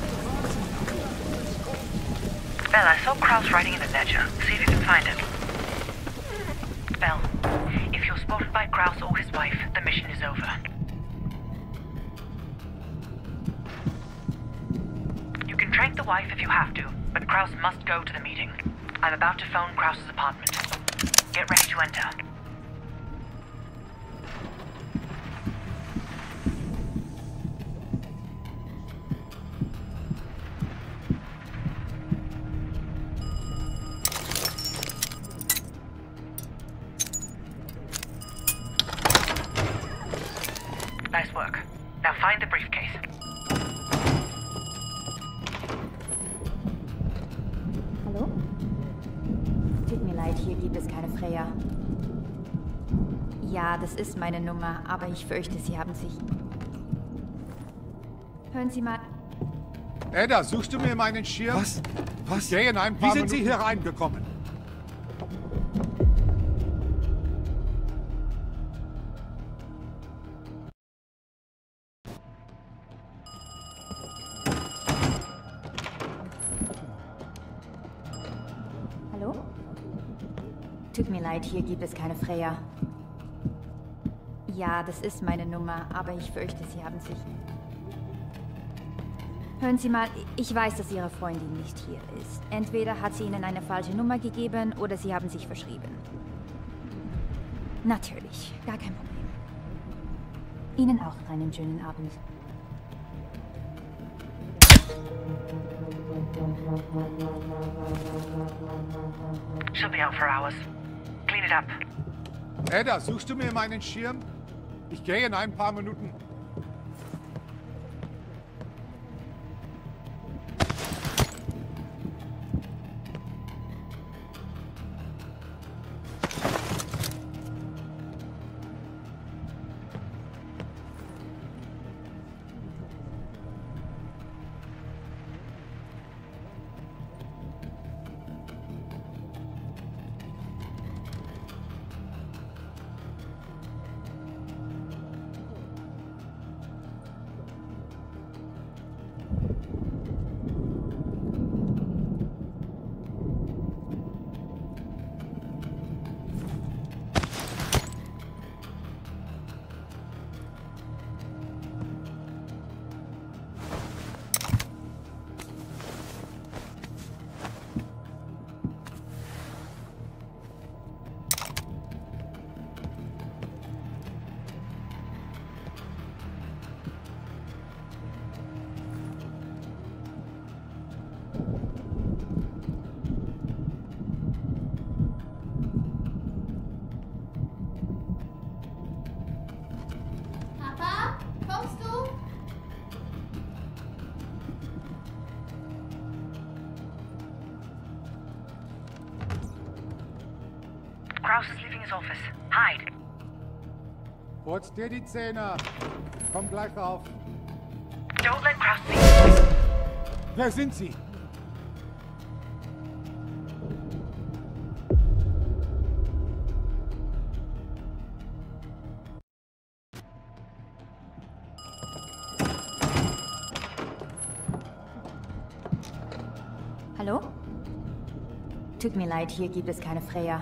Bell, I saw Kraus writing in the ledger. See if you can find it. Bell, if you're spotted by Kraus or his wife, the mission is over. You can track the wife if you have to, but Kraus must go to the meeting. I'm about to phone Kraus's apartment. Get ready to enter. Nice work. Now find the briefcase. Hallo? Tut mir leid, hier gibt es keine Freya. Ja, das ist meine Nummer, aber ich fürchte, Sie haben sich... Hören Sie mal... Edda, suchst du mir meinen Schirm? Was? Was? Ich gehe in ein paar Wie sind Sie Minuten. hier reingekommen? Hallo? Tut mir leid, hier gibt es keine Freya. Ja, das ist meine Nummer, aber ich fürchte, Sie haben sich... Hören Sie mal, ich weiß, dass Ihre Freundin nicht hier ist. Entweder hat sie Ihnen eine falsche Nummer gegeben oder Sie haben sich verschrieben. Natürlich, gar kein Problem. Ihnen auch einen schönen Abend. She'll be out for hours. Clean it up. Edda, suchst du mir meinen Schirm? Ich gehe in ein paar Minuten. his office. Hide. Putz dir die Zähne. Komm gleich rauf. Don't let Kraus see you. Wer sind Sie? Hallo? Tut mir leid, hier gibt es keine Freya.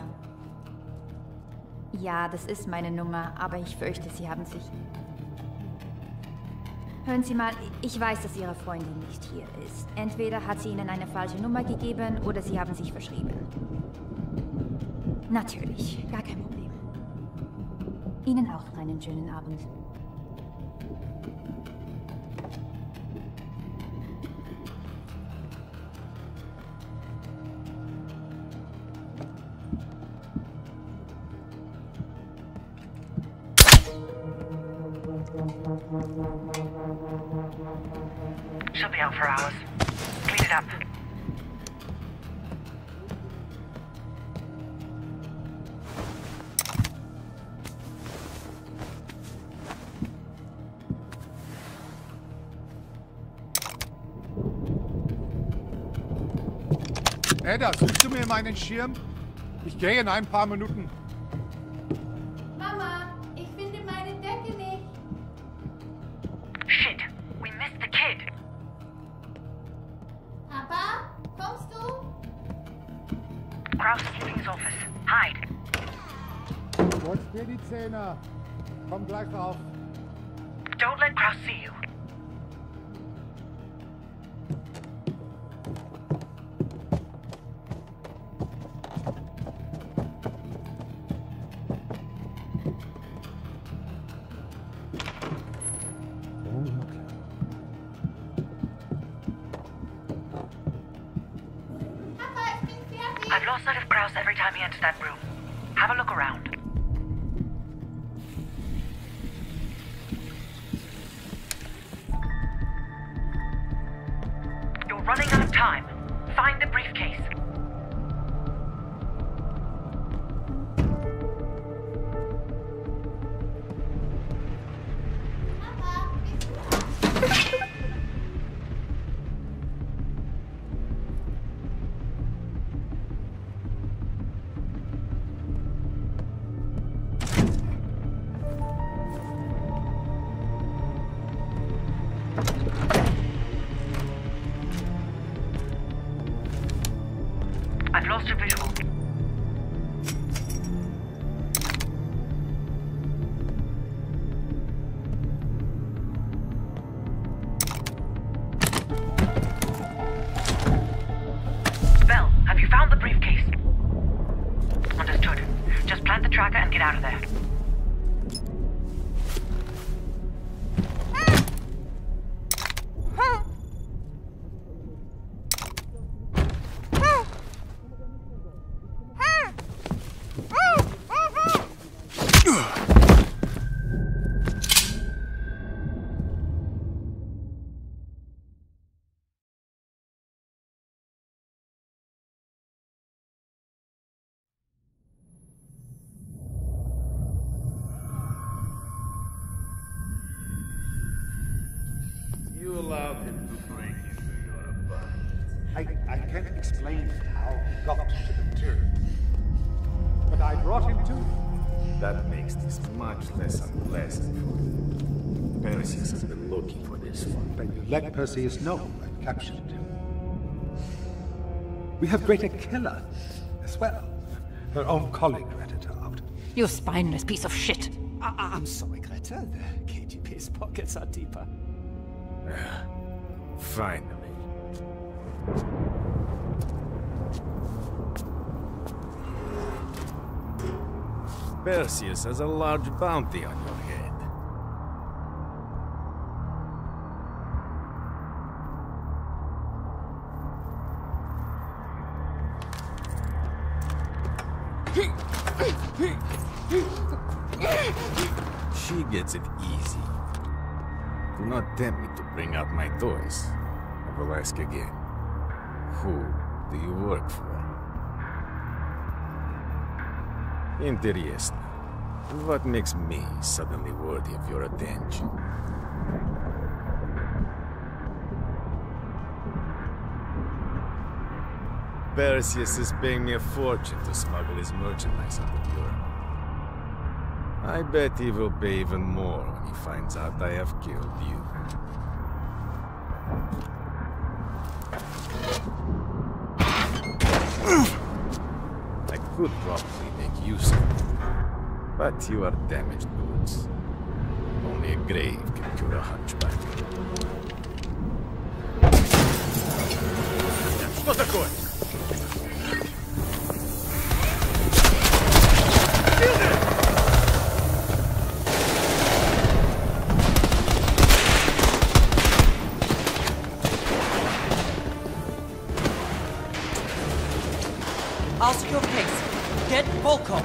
Ja, das ist meine Nummer, aber ich fürchte, Sie haben sich... Hören Sie mal, ich weiß, dass Ihre Freundin nicht hier ist. Entweder hat sie Ihnen eine falsche Nummer gegeben oder Sie haben sich verschrieben. Natürlich, gar kein Problem. Ihnen auch einen schönen Abend. She'll be out for hours. Clean it up. Ada, suchst du mir meinen Schirm? Ich gehe in ein paar Minuten. Mama, ich finde meine Decke nicht. Shit, we missed the kid. Papa, kommst du? Kraus is leaving his office. Hide. Putz dir die Zähne. Komm gleich rauf. Don't let Kraus see you. I've lost sight of Kraus every time he enters that room. Have a look around. You're running out of time. Find the briefcase. I've lost your visual. Bell, have you found the briefcase? Understood. Just plant the tracker and get out of there. You allowed him to break into your apartment. I can't explain how he got to the material. But I brought him to you. That makes this much less unpleasant for you. Perseus has been looking for this one. Then you let Perseus know and captured him. We have Greta Keller as well. Her own colleague ratted her out. You spineless piece of shit. I'm sorry, Greta. The KGB's pockets are deeper. Finally. Perseus has a large bounty on your head. She gets it easy. Do not tempt me to bring out my toys. I will ask again. Who do you work for? Interesting. What makes me suddenly worthy of your attention? Perseus is paying me a fortune to smuggle his merchandise out of Europe. I bet he will pay even more when he finds out I have killed you. I could probably make use of it, but you are damaged goods. Only a grave can cure a hunchback. Что такое? I'll secure the case. Get Volkov.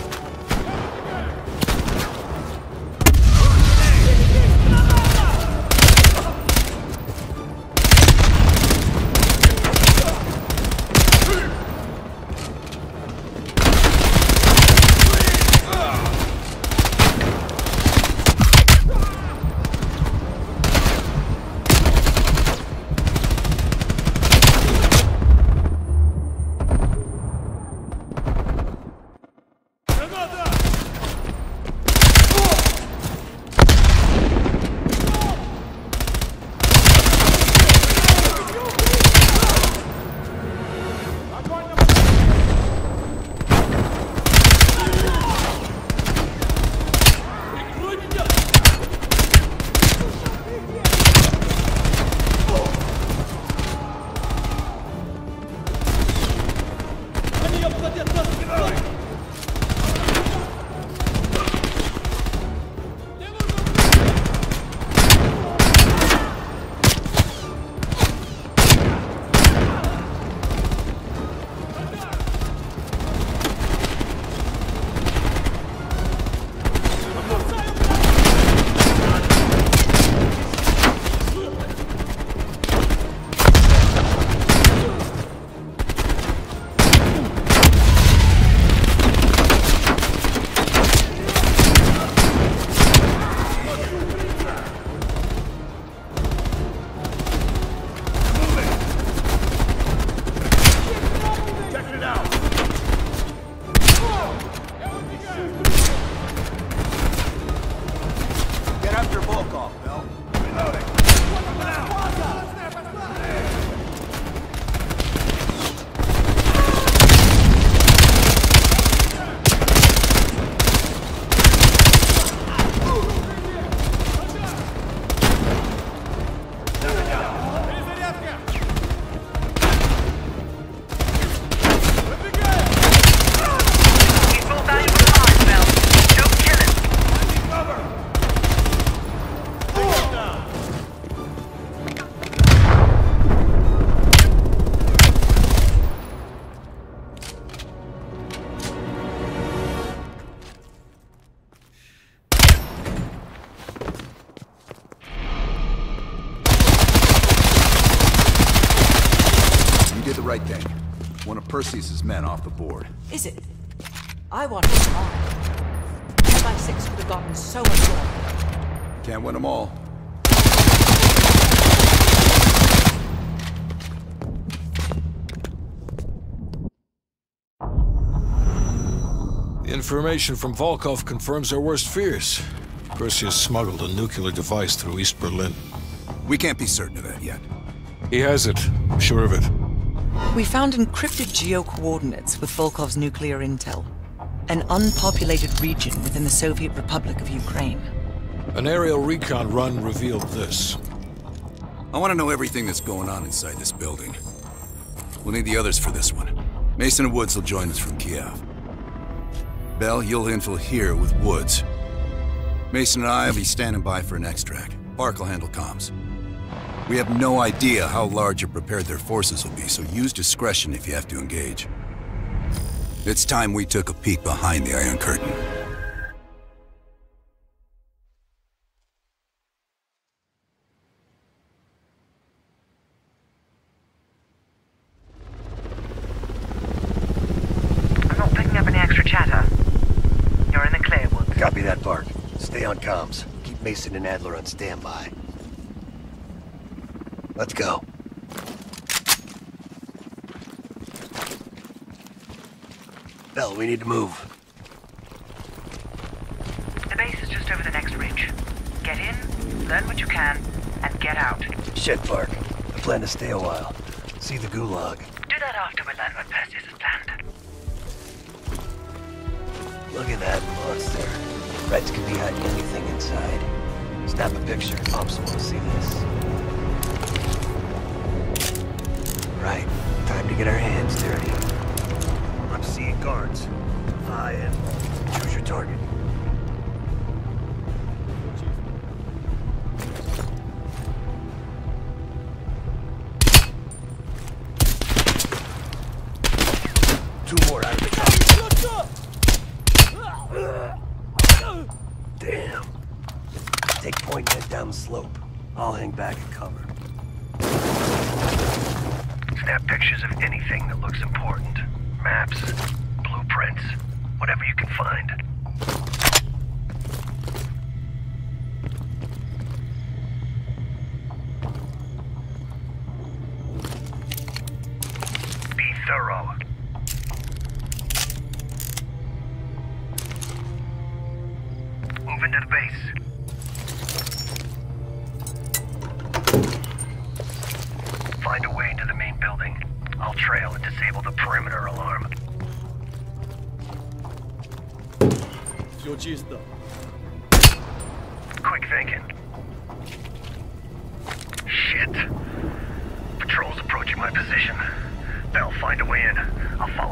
Right thing. One of Perseus's men off the board. Is it? I want it all. MI6 could have gotten so much more. Can't win them all. The information from Volkov confirms our worst fears. Perseus smuggled a nuclear device through East Berlin. We can't be certain of that yet. He has it. I'm sure of it. We found encrypted geo-coordinates with Volkov's nuclear intel. An unpopulated region within the Soviet Republic of Ukraine. An aerial recon run revealed this. I want to know everything that's going on inside this building. We'll need the others for this one. Mason and Woods will join us from Kiev. Bell, you'll infill here with Woods. Mason and I will be standing by for an extract. Park will handle comms. We have no idea how large or prepared their forces will be, so use discretion if you have to engage. It's time we took a peek behind the Iron Curtain. I'm not picking up any extra chatter. Copy that, Park. Stay on comms. Keep Mason and Adler on standby. Let's go. Bell, we need to move. The base is just over the next ridge. Get in, learn what you can, and get out. Shit, Park. I plan to stay a while. See the gulag. Do that after we learn what Perseus has planned. Look at that monster. Reds could be hiding anything inside. Snap a picture. Ops want to see this. Right. Time to get our hands dirty. I'm seeing guards. I am. Choose your target. Two more out of the top. Damn. Take point and head down the slope. I'll hang back and cover. Snap pictures of anything that looks important. Maps, blueprints, whatever you can find. Be thorough. Move into the base. Find a way into the main building. I'll trail and disable the perimeter alarm. Quick thinking. Shit. Patrol's approaching my position. Bell, find a way in. I'll follow.